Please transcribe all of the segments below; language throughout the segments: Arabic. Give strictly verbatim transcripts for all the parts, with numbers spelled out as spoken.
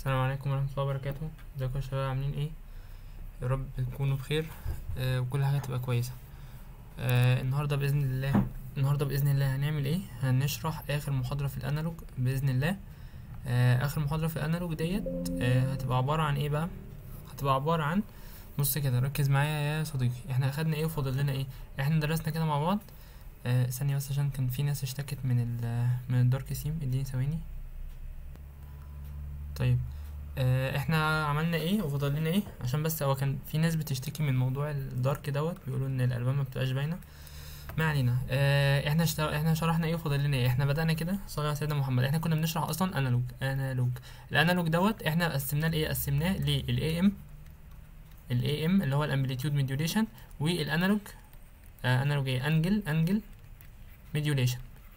السلام عليكم ورحمة الله وبركاته. ازيكم يا شباب، عاملين ايه؟ يا رب تكونوا بخير آه وكل حاجة تبقى كويسة. آه النهاردة بإذن الله النهاردة بإذن الله هنعمل ايه؟ هنشرح آخر محاضرة في الأنالوج بإذن الله. آه آخر محاضرة في الأنالوج ديت آه هتبقى عبارة عن ايه بقى؟ هتبقى عبارة عن، بص كده ركز معايا يا صديقي، احنا أخدنا ايه وفاضل لنا ايه؟ احنا درسنا كده مع بعض. آه ثانية بس عشان كان في ناس اشتكت من ال من الدارك سيم، اديني ثواني. طيب آه، احنا عملنا ايه وفضل لنا ايه؟ عشان بس هو كان في ناس بتشتكي من موضوع الدارك دوت، بيقولوا ان الالوان ما بتبقاش باينه. ما علينا. اه احنا اشت... احنا شرحنا ايه وفضل لنا ايه؟ احنا بدأنا كده صلى على سيدنا محمد. احنا كنا بنشرح اصلا انالوج انالوج الانالوج دوت، احنا قسمناه لايه؟ قسمناه للاي ام الاي ام اللي هو الامبليتيود ميديوليشن، والانالوج آه انالوج ايه؟ انجل انجل ميديوليشن.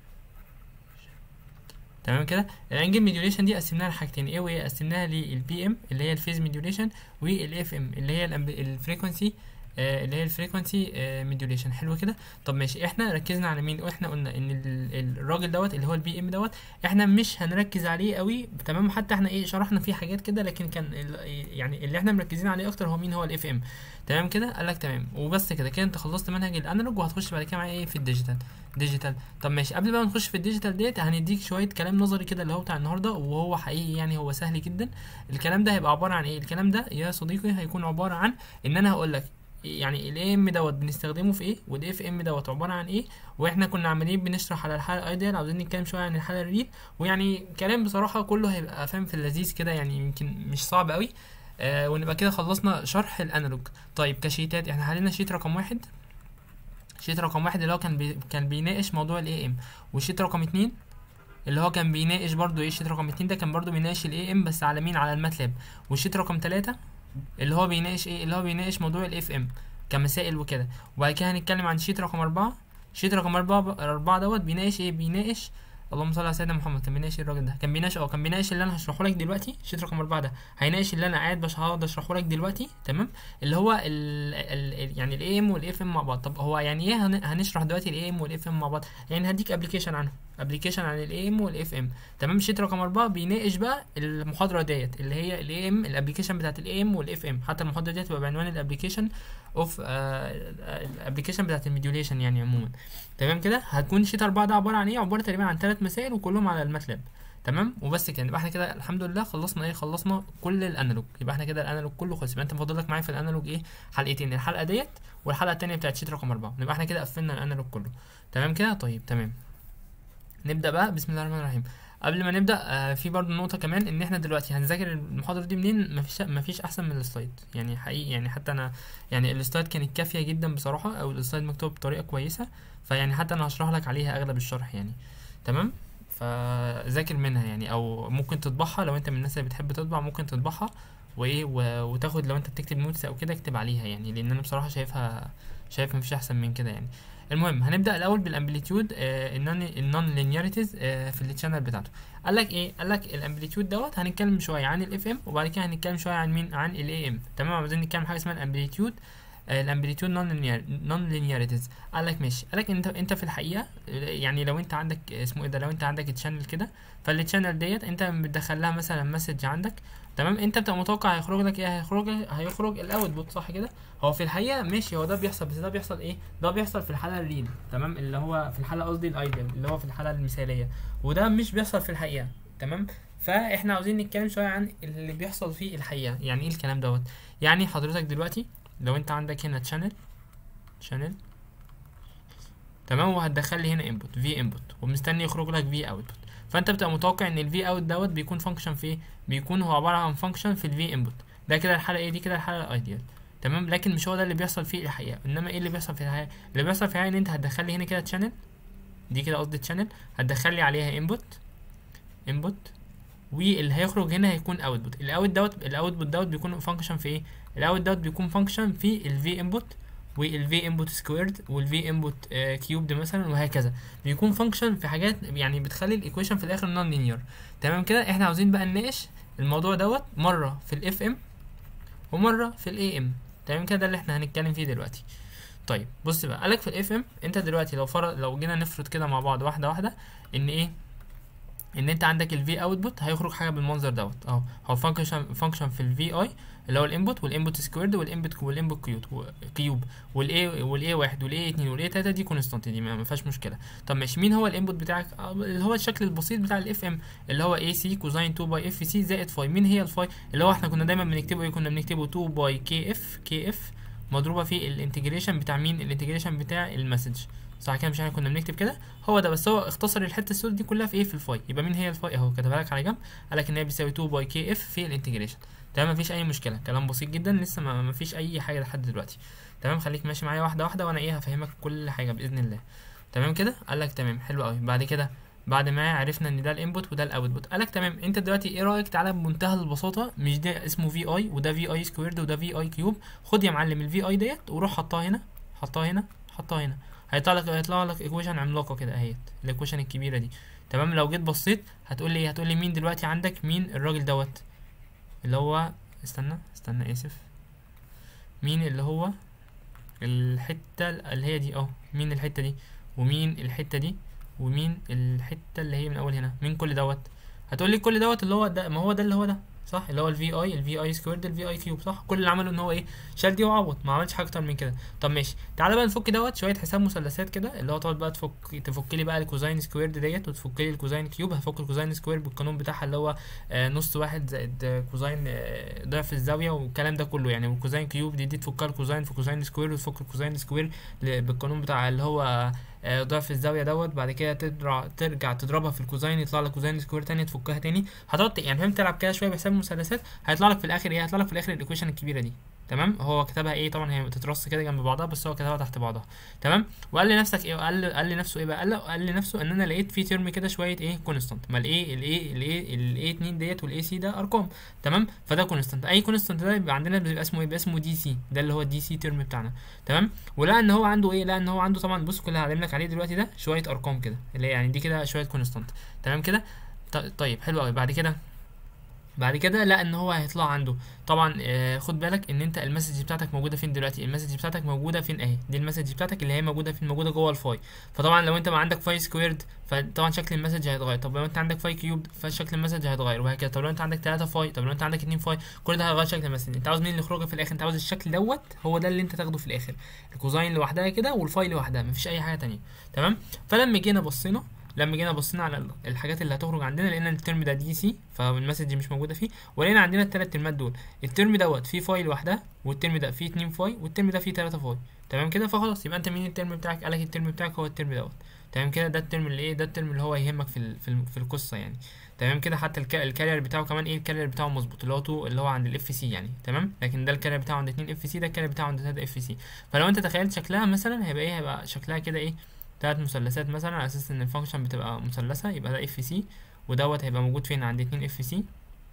تمام كده. الانجل ميديوليشن دي قسمناها لحاجتين، ايه وايه؟ قسمناها للبي ام اللي هي الفيز ميديوليشن، والاف ام اللي هي الفريكونسي آه اللي هي الفريكونسي آه ميديوليشن. حلو كده. طب ماشي، احنا ركزنا على مين؟ واحنا قلنا ان ال- الراجل دوت اللي هو البي ام دوت احنا مش هنركز عليه قوي، تمام؟ حتى احنا ايه شرحنا فيه حاجات كده، لكن كان يعني اللي احنا مركزين عليه اكتر هو مين؟ هو الاف ام. تمام كده. قال لك تمام وبس كده. كده انت خلصت منهج الانالوج وهتخش بعد كده معايا ايه؟ في الديجيتال. ديجيتال. طب ماشي، قبل بقى ما نخش في الديجيتال ديت هنديك شويه كلام نظري كده اللي هو بتاع النهارده، وهو حقيقي يعني هو سهل جدا. الكلام ده هيبقى عباره عن ايه؟ الكلام ده يا صديقي هيكون عباره عن ان انا هقول لك يعني الاي ام دوت بنستخدمه في ايه، والاف ام دوت عباره عن ايه، واحنا كنا عمالين بنشرح على الحاله الايديال، عاوزين نتكلم شويه عن الحاله الريل، ويعني كلام بصراحه كله هيبقى فاهم في اللذيذ كده، يعني يمكن مش صعب قوي. آه ونبقى كده خلصنا شرح الانالوج. طيب كشيتات، احنا حلينا شيت رقم واحد. شيت رقم واحد اللي هو كان بي كان بيناقش موضوع الاي ام، وشيت رقم اتنين اللي هو كان بيناقش برضو ايه؟ شيت رقم اتنين ده كان برضو بيناقش الاي ام بس على مين؟ على الماتلاب. والشيت رقم تلاتة اللي هو بيناقش ايه؟ اللي هو بيناقش موضوع الاف ام كمسائل وكده. وبعد كده هنتكلم عن شيت رقم اربعة. شيت رقم اربعة اربعة دوت بيناقش ايه؟ بيناقش، اللهم صل على سيدنا محمد، كان بيناقش الراجل ده، كان بيناقش اه كان بيناقش اللي انا هشرحه لك دلوقتي. شيت رقم اربعة ده هيناقش اللي انا قاعد باش هقعد اشرحه لك دلوقتي، تمام؟ اللي هو ال ال يعني الاي ام والاف ام مع بعض. طب هو يعني ايه هن- هنشرح دلوقتي الاي ام والاف ام مع بعض؟ يعني هديك ابلكيشن عنهم، ابلكيشن عن الاي ام والاف ام، تمام؟ شيت رقم اربعة بيناقش بقى المحاضره ديت اللي هي الاي ام، الابلكيشن بتاعت الاي ام والاف ام. حتى المحاضره ديت تبقى بعنوان الابلكيشن اوف الابلكيشن بتاعت الميديوليشن يعني عموما. تمام كده. هتكون شيت اربعة ده عباره عن ايه؟ عباره تقريبا عن ثلاث مسائل وكلهم على الماتلاب، تمام؟ وبس كده. يبقى احنا كده الحمد لله خلصنا ايه؟ خلصنا كل الانالوج. يبقى احنا كده الانالوج كله خلص. يبقى انت فاضل لك معايا في الانالوج ايه؟ حلقتين، الحلقه ديت والحلقه الثانيه بتاعت شيت رقم اربعة. يبقى احنا كده قفلنا الانالوج كله، تمام كده. طيب تمام، نبدا بقى. بسم الله الرحمن الرحيم. قبل ما نبدا آه في برضه نقطه كمان، ان احنا دلوقتي هنذاكر المحاضره دي منين؟ مفيش مفيش احسن من السلايد يعني حقيقي. يعني حتى انا يعني السلايد كانت كافيه جدا بصراحه، او السلايد مكتوب بطريقه كويسه، فيعني حتى انا هشرح لك عليها اغلب الشرح يعني، تمام؟ فذاكر منها يعني، او ممكن تطبعها لو انت من الناس اللي بتحب تطبع، ممكن تطبعها وايه و- وتاخد لو انت بتكتب نوتس او كده اكتب عليها يعني، لان انا بصراحه شايفها شايف مفيش احسن من كده يعني. المهم هنبدا الاول بالامبليتيود آه النون النون لينياريتيز آه في التشانل بتاعته. قال لك ايه؟ قال لك الامبليتيود دوت هنتكلم شويه عن الاف ام، وبعد كده هنتكلم شويه عن مين؟ عن الاي ام، تمام؟ عاوزين نتكلم حاجه اسمها الامبليتيود آه الامبليتيود نون لينيار نون لينياريتيز. قال لك ماشي. قال لك انت انت في الحقيقه يعني لو انت عندك اسمه ايه ده، لو انت عندك تشانل كده، فالتشانل ديت انت بتدخل لها مثلا مسج عندك، تمام؟ انت بتبقى متوقع هيخرج لك ايه؟ هيخرج هيخرج الاوتبوت، صح كده؟ هو في الحقيقه ماشي، هو ده بيحصل، بس ده بيحصل ايه؟ ده بيحصل في الحاله الريل، تمام؟ اللي هو في الحاله قصدي الايديال، اللي هو في الحاله المثاليه، وده مش بيحصل في الحقيقه، تمام؟ فاحنا عاوزين نتكلم شويه عن اللي بيحصل في الحقيقه. يعني ايه الكلام دوت؟ يعني حضرتك دلوقتي لو انت عندك هنا تشانل شانل تمام، وهتدخل لي هنا انبوت في انبوت، ومستني يخرج لك في اوتبوت، فانت بتبقى متوقع ان الفي اوت دوت بيكون فانكشن في ايه؟ بيكون هو عباره عن فانكشن في الفي انبوت. ده كده الحاله ايه؟ دي كده الحاله الايديال، تمام؟ لكن مش هو ده اللي بيحصل فيه الحقيقه. انما ايه اللي بيحصل في الحقيقه؟ اللي بيحصل في الحقيقه ان انت هتدخل لي هنا كده تشانل، دي كده قصدي تشانل، هتدخل لي عليها انبوت انبوت واللي هيخرج هنا هيكون اوتبوت. الاوت دوت الاوتبوت دوت بيكون فانكشن في ايه؟ الاوت دوت بيكون فانكشن في الفي انبوت والفي انبوت سكويرد والفي انبوت كيوبد مثلا، وهكذا. بيكون فانكشن في حاجات يعني بتخلي الايكويشن في الاخر نون لينير، تمام كده؟ احنا عاوزين بقى نناقش الموضوع دوت مره في الاف ام ومره في الاي ام، تمام كده؟ ده اللي احنا هنتكلم فيه دلوقتي. طيب بص بقى، قالك في الاف ام انت دلوقتي لو فرض لو جينا نفرض كده مع بعض واحده واحده ان ايه؟ ان انت عندك الفي اوتبوت هيخرج حاجه بالمنظر دوت اهو. هو فانكشن فانكشن في الفي اي اللي هو الانبوت والانبوت سكويرد والانبوت والانبوت كيوب كيوب والاي والاي واحد والاي اتنين والاي تلاته دي كونستانت، دي ما فيهاش مشكله. طب ماشي، مين هو الانبوت بتاعك؟ اللي هو الشكل البسيط بتاع الاف ام اللي هو اي سي كوزاين اتنين باي اف سي زائد فاي. مين هي الفاي؟ اللي هو احنا كنا دايما بنكتبه ايه؟ كنا بنكتبه اتنين باي كي اف كي اف مضروبه في الانتجريشن بتاع مين؟ الانتجريشن بتاع المسج، صح كده؟ مش احنا كنا بنكتب كده؟ هو ده، بس هو اختصر الحته السود دي كلها في ايه؟ في الفاي. يبقى مين هي الفاي؟ اهو كتبها لك على جنب، قال لك ان هي بتساوي اتنين باي كي اف في الانتجريشن. تمام، مفيش اي مشكله، كلام بسيط جدا، لسه ما مفيش اي حاجه لحد دلوقتي. تمام، خليك ماشي معايا واحده واحده وانا ايه هفهمك كل حاجه باذن الله. تمام كده؟ قال لك تمام، حلو قوي. بعد كده بعد ما عرفنا ان ده الانبوت وده الاوتبوت، قال لك تمام، انت دلوقتي ايه رايك؟ تعالى بمنتهى البساطه، مش ده اسمه في اي وده في اي سكويرد وده في اي كيوب، خد يا معلم الفي اي ديت وروح حطها هنا، حطها هنا، حطها هنا، هيطلع لك هيطلع لك ايكويشن عملاقه كده اهيت، الايكويشن الكبيره دي. تمام، لو جيت بصيت هتقول لي هتقول لي مين دلوقتي عندك؟ مين الراجل دوت اللي هو استنى استنى اسف مين اللي هو الحته اللي هي دي؟ اه مين الحته دي ومين الحته دي ومين الحته اللي هي من اول هنا؟ مين كل دوت؟ هتقول لي كل دوت اللي هو ده، ما هو ده اللي هو ده، صح؟ اللي هو الفي اي الفي اي سكويرد الفي اي كيوب، صح؟ كل اللي عمله ان هو ايه؟ شال دي وعوض، ما عملش حاجه اكتر من كده. طب ماشي، تعالى بقى نفك دوت شويه حساب مثلثات كده، اللي هو تقعد بقى تفك تفك لي بقى الكوزاين سكويرد ديت وتفك لي الكوزاين كيوب. هفك الكوزاين سكويرد بالقانون بتاعها اللي هو آه نص واحد زائد كوزاين آه ضعف الزاويه والكلام ده كله يعني، والكوزاين كيوب دي دي تفكها الكوزاين في كوزاين سكوير، وتفك الكوزاين سكوير بالقانون بتاع اللي هو آه ضعف الزاويه دوت. بعد كده ترجع ترجع تضربها في الكوزاين يطلع لك كوزاين سكوير تاني، تفكها تاني، هتقعد يعني فاهم تلعب كده شويه بحساب المثلثات، هيطلع لك في الاخر ايه؟ هيطلع لك في الاخر الايكويشن الكبيره دي. تمام، هو كتبها ايه؟ طبعا هي بتترص كده جنب بعضها، بس هو كتبها تحت بعضها. تمام، وقال لنفسك ايه؟ قال قال لنفسه ايه بقى؟ قال قال لنفسه ان انا لقيت في ترم كده شويه ايه؟ كونستانت. ما الايه الايه الايه الايه اتنين ديت والاي سي ده ارقام، تمام؟ فده كونستانت، اي كونستانت ده يبقى عندنا بيبقى اسمه ايه؟ بيبقى اسمه دي سي، ده اللي هو الدي سي ترم بتاعنا. تمام، ولقى ان هو عنده ايه؟ لقى ان هو عنده طبعا، بص كل اللي هعلم لك عليه دلوقتي ده شويه ارقام كده، اللي هي يعني دي كده شويه كونستانت. تمام كده؟ طيب حلو قوي. بعد كده بعد كده لا ان هو هيطلع عنده طبعا آه خد بالك ان انت المسج بتاعتك موجوده فين دلوقتي؟ المسج بتاعتك موجوده فين اهي؟ دي المسج بتاعتك اللي هي موجوده فين؟ موجوده جوه الفاي. فطبعا لو انت ما عندك فاي سكويرد فطبعا شكل المسج هيتغير، طب لو انت عندك فاي كيوب فشكل المسج هيتغير، وهكذا. طب لو انت عندك تلاتة فاي، طب لو انت عندك اتنين فاي، كل ده هيغير شكل المسج. انت عاوز مين اللي يخرج في الاخر؟ انت عاوز الشكل دوت، هو ده اللي انت تاخده في الاخر، الكوزاين لوحدها كده والفاي لوحدها، مفيش اي حاجه تانية. تمام، فلما جينا بصينا لما جينا بصينا على الحاجات اللي هتخرج عندنا، لقينا الترم ده دي سي فالمسج مش موجوده فيه، ولقينا عندنا الثلاث ترمات دول، الترم دوت فيه فاي لوحدها، والترم ده فيه اتنين فاي، والترم ده فيه تلاتة فاي. تمام كده؟ فخلاص يبقى انت مين الترم بتاعك؟ قالك الترم بتاعك هو الترم دوت. تمام كده؟ ده الترم اللي ايه؟ ده الترم اللي هو يهمك في ال في, ال في القصه يعني. تمام كده؟ حتى الكارير بتاعه كمان ايه؟ الكارير بتاعه مظبوط، اللي هو اتنين اللي هو عند الاف سي يعني. تمام، لكن ده الكارير بتاعه عند اتنين اف سي، ده الكارير بتاعه عند تلاتة اف سي. فلو انت تخيلت شكلها مثلا هيبقى ايه؟ هيبقى شكلها كده ايه؟ تلات مثلثات مثلا، على اساس ان الفانكشن بتبقى مثلثه، يبقى ده اف سي، ودوت هيبقى موجود فين؟ عند اتنين اف سي،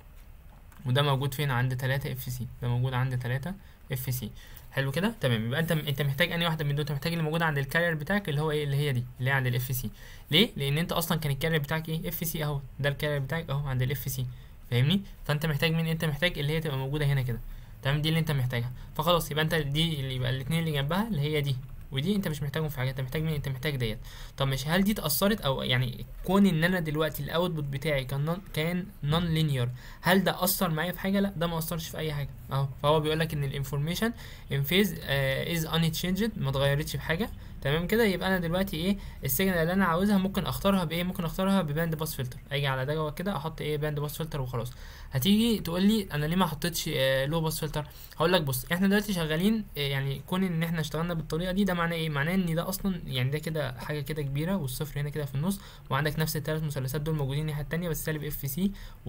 وده موجود فين؟ عند تلاتة اف سي، ده موجود عند تلاتة اف سي. حلو كده؟ تمام، يبقى انت انت محتاج انهي واحده من دول؟ انت محتاج اللي موجود عند الكارير بتاعك اللي هو ايه؟ اللي هي دي اللي هي عند الاف سي. ليه؟ لان انت اصلا كان الكارير بتاعك ايه؟ اف سي اهو، ده الكارير بتاعك اهو عند الاف سي، فاهمني؟ فانت محتاج مين؟ انت محتاج اللي هي تبقى موجوده هنا كده. تمام، دي اللي انت محتاجها. فخلاص يبقى انت دي اللي يبقى الاثنين اللي جنبها اللي هي دي ودي انت مش محتاجهم في حاجه، انت محتاج مين؟ انت محتاج ديت. طب مش هل دي اتاثرت او يعني كون ان انا دلوقتي الاوتبوت بتاعي كان نون كان نون لينير، هل ده اثر معايا في حاجه؟ لا، ده ما اثرش في اي حاجه اهو. فهو بيقول لك ان الانفورميشن ان فيز از ان تشينجد، ما اتغيرتش في حاجه. تمام كده؟ يبقى انا دلوقتي ايه؟ السيجنال اللي انا عاوزها ممكن اختارها بايه؟ ممكن اختارها بباند باس فلتر، اجي على ده كده احط ايه؟ باند باس فلتر وخلاص. هتيجي تقول لي انا ليه ما حطيتش آه لو باس فلتر؟ هقول لك بص، احنا دلوقتي شغالين آه يعني كون ان احنا اشتغلنا بالطريقه دي، ده معناه ايه؟ معناه ان ده اصلا يعني ده كده حاجه كده كبيره، والصفر هنا كده في النص، وعندك نفس الثلاث مثلثات دول موجودين الناحيه الثانيه، بس سالب اف سي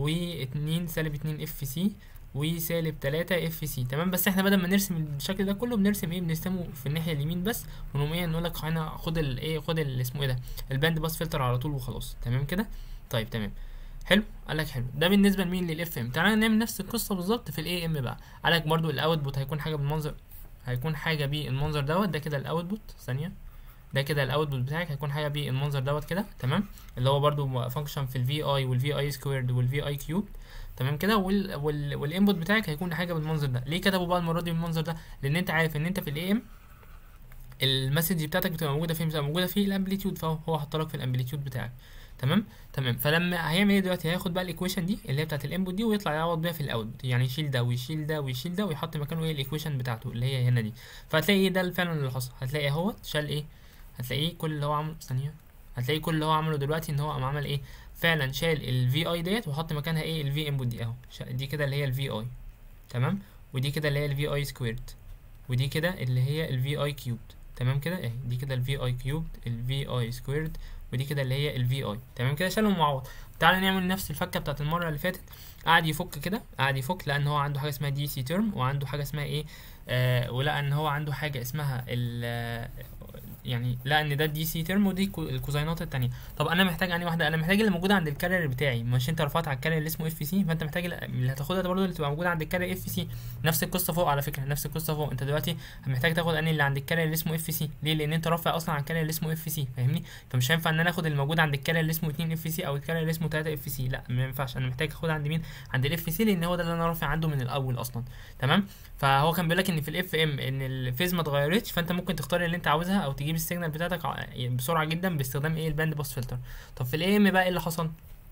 و2 سالب اتنين اف سي وسالب تلاتة اف سي. تمام، بس احنا بدل ما نرسم الشكل ده كله بنرسم ايه؟ بنرسمه في الناحيه اليمين بس، ونقوم ايه؟ نقول لك هنا خد الايه؟ خد اللي اسمه ايه ده؟ الباند باس فلتر على طول وخلاص. تمام كده؟ طيب تمام، حلو. قال لك حلو، ده بالنسبه لمين؟ للاف ام. تعالى نعمل نفس القصه بالظبط في الاي ام بقى. قال لك برده الاوتبوت هيكون حاجه بالمنظر، هيكون حاجه بالمنظر دوت، ده كده الاوتبوت. ثانيه، ده كده الاوتبوت بتاعك هيكون حاجه بالمنظر دوت كده. تمام، اللي هو برده فانكشن في الفي اي والفي اي سكويرد والفي اي كيوب. تمام كده؟ وال وال والانبوت بتاعك هيكون حاجه بالمنظر ده. ليه كتبوا بقى المره دي بالمنظر ده؟ لان انت عارف ان انت في الاي ام المسج بتاعتك بتبقى موجوده فين؟ بتبقى موجوده في الامبليتيود، فهو هو حط لك في الامبليتيود بتاعك. تمام تمام. فلما هيعمل ايه دلوقتي، هياخد بقى الايكويشن دي اللي هي بتاعت الانبوت دي ويطلع يعوض بيها في الاوتبوت، يعني يشيل ده ويشيل ده ويشيل ده ويحط مكانه ايه الايكويشن بتاعته اللي هي هنا دي. فهتلاقي ايه ده فعلا اللي حصل، هتلاقي اهو شال ايه، هتلاقيه كل اللي هو عمله ثانيه، هتلاقيه كل اللي هو عمله دلوقتي ان هو قام عمل ايه، فعلا شال الفي اي ديت وحط مكانها ايه الفي انبوت دي اهو، دي كده اللي هي الفي اي تمام، ودي كده اللي هي الفي اي سكويرد، ودي كده اللي هي الفي اي كيوبد تمام كده اهي، دي كده الفي اي كيوبد الفي اي سكويرد، ودي كده اللي هي الفي اي تمام كده، شالهم وعوض. تعالى نعمل نفس الفكه بتاعت المره اللي فاتت. قعد يفك كده، قعد يفك لان هو عنده حاجه اسمها دي سي تيرم وعنده حاجه اسمها ايه آه ولقى ان هو عنده حاجه اسمها ال يعني لا ان ده الدي سي ترم ودي الكوزاينات التانية. طب انا محتاج انهي واحده، انا محتاج اللي موجوده عند الكارير بتاعي، مش انت رفعت على الكارير اللي اسمه اف سي، فانت محتاج اللي هتاخدها ده برضه اللي تبقى موجوده عند الكارير اف سي. نفس القصه فوق على فكره، نفس القصه فوق، انت دلوقتي محتاج تاخد انهي اللي عند الكارير اللي اسمه اف سي. ليه؟ لان انت رافع اصلا على الكارير اللي اسمه اف سي، فاهمني؟ فمش هينفع ان انا اخد الموجود عند الكارير اللي اسمه اتنين اف سي او الكارير اللي اسمه تلاتة اف سي، لا ما ينفعش، انا محتاج اخدها عند مين، عند الاف سي، لان هو ده اللي انا رافع عنده من الاول اصلا تمام. فهو كان بيقول لك ان في الاف ام ان الفيز ما اتغيرتش، فانت ممكن تختار اللي انت عاوزها او تجيب السيجنال بتاعتك بسرعه جدا باستخدام ايه الباند باس فلتر. طب في الاي ام بقى ايه اللي حصل،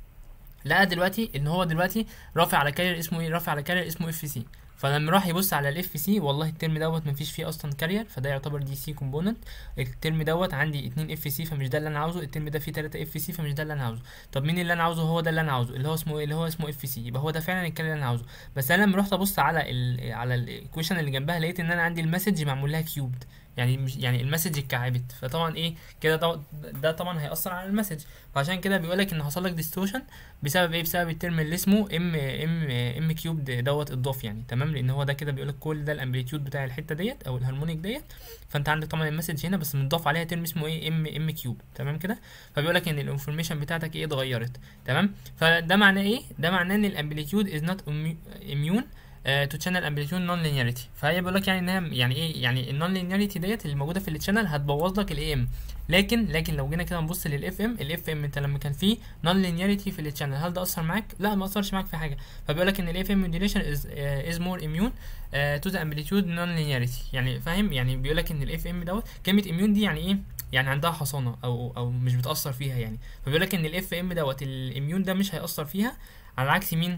لقى دلوقتي ان هو دلوقتي رافع على كارير اسمه ايه، رافع على كارير اسمه اف سي. فلما راح يبص على الاف سي، والله الترم دوت مفيش فيه اصلا كارير، فده يعتبر دي سي كومبوننت. الترم دوت عندي اتنين اف سي فمش ده اللي انا عاوزه، الترم ده فيه تلاتة اف سي فمش ده اللي انا عاوزه. طب مين اللي انا عاوزه، هو ده اللي انا عاوزه اللي هو اسمه ايه، اللي هو اسمه اف سي، يبقى هو ده فعلا الكارير اللي انا عاوزه. بس انا لما رحت ابص على ال على الايكويشن اللي جنبها، لقيت ان انا عندي المسج معمول لها كيوبد، يعني مش يعني المسج اتكعبت، فطبعا ايه كده طبعا ده طبعا هيأثر على المسج. فعشان كده بيقول لك ان حصل لك ديستورشن بسبب ايه، بسبب الترم اللي اسمه ام ام ام كيوب دوت اضاف يعني تمام، لان هو ده كده بيقول لك كل ده الامبليتيود بتاع الحته ديت او الهارمونيك ديت، فانت عندك طبعا المسج هنا بس مضاف عليها ترم اسمه ايه ام ام كيوب تمام كده. فبيقول لك ان الانفورميشن بتاعتك ايه اتغيرت تمام. فده معناه ايه، ده معناه ان الامبليتيود از نوت اميون تو تشانل امبليتيود نون لينياريتي. فهي بيقول لك يعني انها يعني ايه، يعني النون لينياريتي ديت اللي موجوده في التشانل هتبوظ لك الاي ام. لكن لكن لو جينا كده نبص للاف ام، الاف ام انت لما كان فيه نون لينياريتي في التشانل، هل ده اثر معاك؟ لا ما اثرش معاك في حاجه. فبيقول لك ان الاف ام موديوليشن از از مور اميون تو ذا امبليتيود نون لينياريتي، يعني فاهم، يعني بيقول لك ان الاف ام دوت كلمه اميون دي يعني ايه، يعني عندها حصانه او او مش بتاثر فيها يعني. فبيقول لك ان الاف ام دوت الاميون ده مش هياثر فيها، على عكس مين،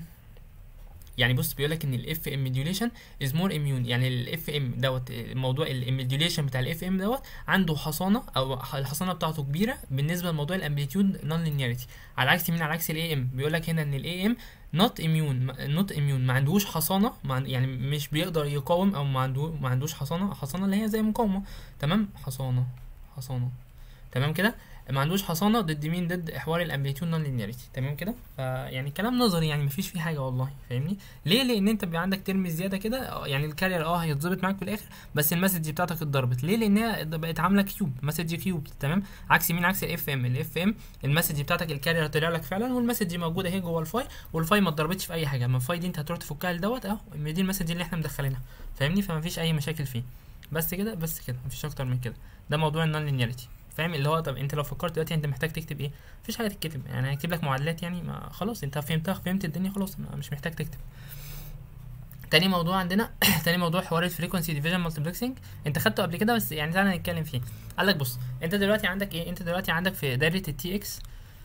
يعني بص بيقول لك ان الاف ام موديوليشن از مور اميون، يعني الاف ام دوت موضوع الموديوليشن بتاع الاف ام دوت عنده حصانه او الحصانه بتاعته كبيره بالنسبه لموضوع الامبليتيود نون لينياريتي، على عكس مين، على عكس الاي ام. بيقول لك هنا ان الاي ام نوت اميون، نوت اميون ما عندوش حصانه، يعني مش بيقدر يقاوم او ما عنده ما عندوش حصانه، حصانه اللي هي زي مقاومه تمام، حصانه حصانه تمام كده، ما عندوش حصانه ضد مين، ضد حوار الامبليتيود نون لينياريتي تمام كده. فيعني كلام نظري يعني مفيش فيه حاجه والله، فاهمني ليه، لان انت بيبقى عندك ترم زياده كده، يعني الكارير اه هيتظبط معاك في الاخر بس المسج بتاعتك اتضربت، ليه، لان هي بقت عامله كيوب، مسج كيوب تمام، عكس مين، عكس الاف ام. الاف ام المسج بتاعتك الكارير طلع لك فعلا والمسج موجوده اهي جوه الفاي، والفاي ما اتضربتش في اي حاجه، ما الفاي دي انت هتروح تفكها لدوت اهو، دي المسج اللي احنا مدخلينها فاهمني، فمفيش اي مشاكل فيه. بس كده بس كده مفيش اكتر من كده، ده موضوع النون لينياريتي فاهم. اللي هو طب انت لو فكرت دلوقتي انت محتاج تكتب ايه، مفيش حاجه تتكتب، يعني هكتب لك معادلات يعني، ما خلاص انت فهمتها، فهمت الدنيا خلاص، مش محتاج تكتب. تاني موضوع عندنا تاني موضوع حوار الفريكونسي ديفيجن مالتيبلكسنج، انت خدته قبل كده بس يعني تعالى نتكلم فيه. قال لك بص انت دلوقتي عندك ايه، انت دلوقتي عندك في دايره التي اكس،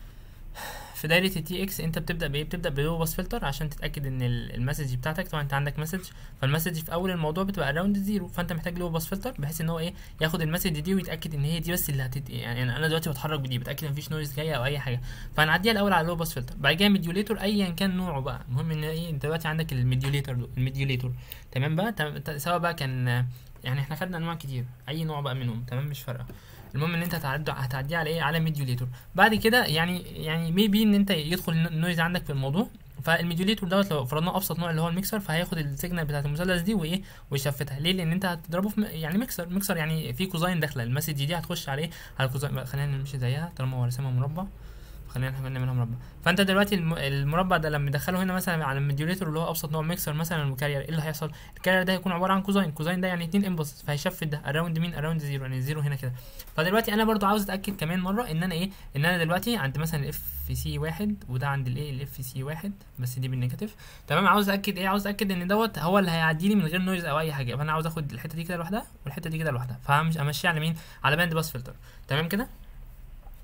في دايره التي اكس انت بتبدا بايه، بتبدا بلو باس فلتر عشان تتاكد ان المسج بتاعتك، طبعا انت عندك مسج، فالمسج في اول الموضوع بتبقى اراوند زيرو، فانت محتاج لو باس فلتر بحيث ان هو ايه ياخد المسج دي ويتاكد ان هي دي بس اللي هتت يعني انا دلوقتي بتحرك بدي، بتاكد ان مفيش نويز جايه او اي حاجه، فهنعديها الاول على لو باس فلتر. بعد كده ميديوليتور ايا كان نوعه بقى، المهم ان ايه انت دلوقتي عندك الميديوليتور الميديوليتور تمام بقى، سواء بقى كان يعني احنا خدنا انواع كتير، اي نوع بقى منهم تمام مش فارقه، المهم ان انت هتعدي هتعديه على ايه، على ميديوليتور. بعد كده يعني يعني ميبي ان انت يدخل النويز عندك في الموضوع، فالميديوليتور دوت لو فرضنا ابسط نوع اللي هو الميكسر، فهياخد السيجنال بتاعه المثلث دي وايه ويشفتها، ليه، لان انت هتضربه في يعني ميكسر، ميكسر يعني في كوزاين داخله، المسج دي هتخش عليه على كوزاين، خلينا نمشي زيها طالما هو رسمها مربع، خلينا احنا نعملها مربع. فانت دلوقتي المربع ده لما ندخله هنا مثلا على الميديوليتور اللي هو ابسط نوع ميكسر مثلا الكارير، ايه اللي هيحصل، الكارير ده هيكون عباره عن كوزاين، كوزاين ده يعني اتنين امبلس، فهيشفت ده اراوند مين، اراوند زيرو، يعني زيرو هنا كده. فدلوقتي انا برضو عاوز اتاكد كمان مره ان انا ايه، ان انا دلوقتي عند مثلا الاف سي واحد وده عند الايه الاف سي واحد بس دي بالنيجاتيف تمام، عاوز اتاكد ايه، عاوز اتاكد ان دوت هو اللي هيعدي لي من غير نويز او اي حاجه، فانا عاوز اخد الحته دي كده لوحدها والحته دي كده لوحدها، فهمش امشيها على مين، على باند باس فلتر تمام كده.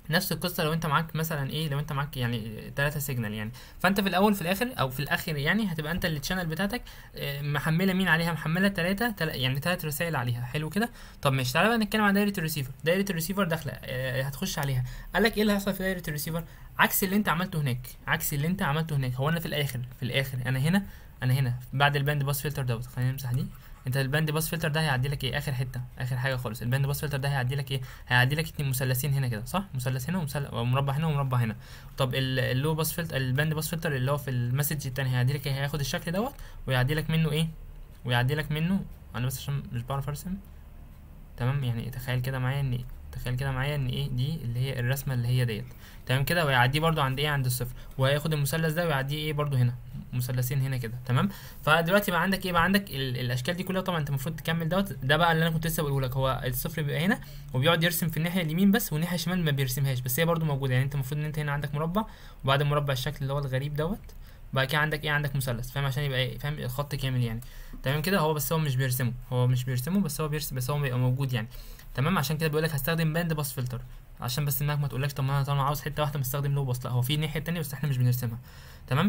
نفس القصه لو انت معاك مثلا ايه، لو انت معاك يعني ثلاثة سيجنال يعني، فانت في الاول في الاخر او في الاخر يعني هتبقى انت التشانل بتاعتك آه، محمله مين عليها، محمله ثلاثة تل... يعني ثلاث رسائل عليها. حلو كده. طب ماشي، تعالى بقى نتكلم عن دايره الريسيفر. دايره الريسيفر داخله آه، هتخش عليها. قال لك ايه اللي هيحصل في دايره الريسيفر؟ عكس اللي انت عملته هناك، عكس اللي انت عملته هناك. هو انا في الاخر في الاخر انا هنا انا هنا بعد الباند باس فلتر دوت، خلينا نمسح دي. انت الباند باس فلتر ده هيعدي لك ايه؟ اخر حته، اخر حاجه خالص. الباند باس فلتر ده هيعدي لك ايه؟ هيعدي لك اتنين مثلثين هنا كده، صح؟ مثلث هنا ومثلث ومربع هنا ومربع هنا. طب ال- اللو باس فلتر، الباند باس فلتر اللي هو في المسج التاني هيعدي لك ايه؟ هياخد الشكل دوت ويعدي لك منه ايه؟ ويعدي لك منه، انا بس عشان مش بعرف ارسم. تمام، يعني تخيل كده معايا ان تخيل كده معايا ان ايه دي اللي هي الرسمه اللي هي ديت. تمام كده، ويعديه برضو عند ايه؟ عند الصفر. وهياخد المثلث ده ويعديه ايه برضو هنا، مثلثين هنا كده. تمام. فدلوقتي بقى عندك ايه؟ بقى عندك ال- الاشكال دي كلها. طبعا انت المفروض تكمل دوت. ده بقى اللي انا كنت لسه بقوله لك، هو الصفر بيبقى هنا وبيقعد يرسم في الناحيه اليمين بس، والناحيه الشمال ما بيرسمهاش، بس هي برضو موجوده. يعني انت المفروض ان انت هنا عندك مربع، وبعد المربع الشكل اللي هو الغريب دوت، بعد كده عندك ايه؟ عندك مثلث، فاهم؟ عشان يبقى ايه؟ فاهم؟ الخط كامل يعني. تمام كده. هو بس هو مش بيرسمه، هو مش بيرسمه بس هو بيرسم، بس هو بيبقى موجود يعني. تمام. عشان كده بيقول لك هستخدم باند باس فلتر، عشان بس دماغك ما تقولكش طب ما انا طالما عاوز حته واحده مستخدم لو باس. لا، هو في الناحيه التانيه بس احنا مش بنرسمها. تمام.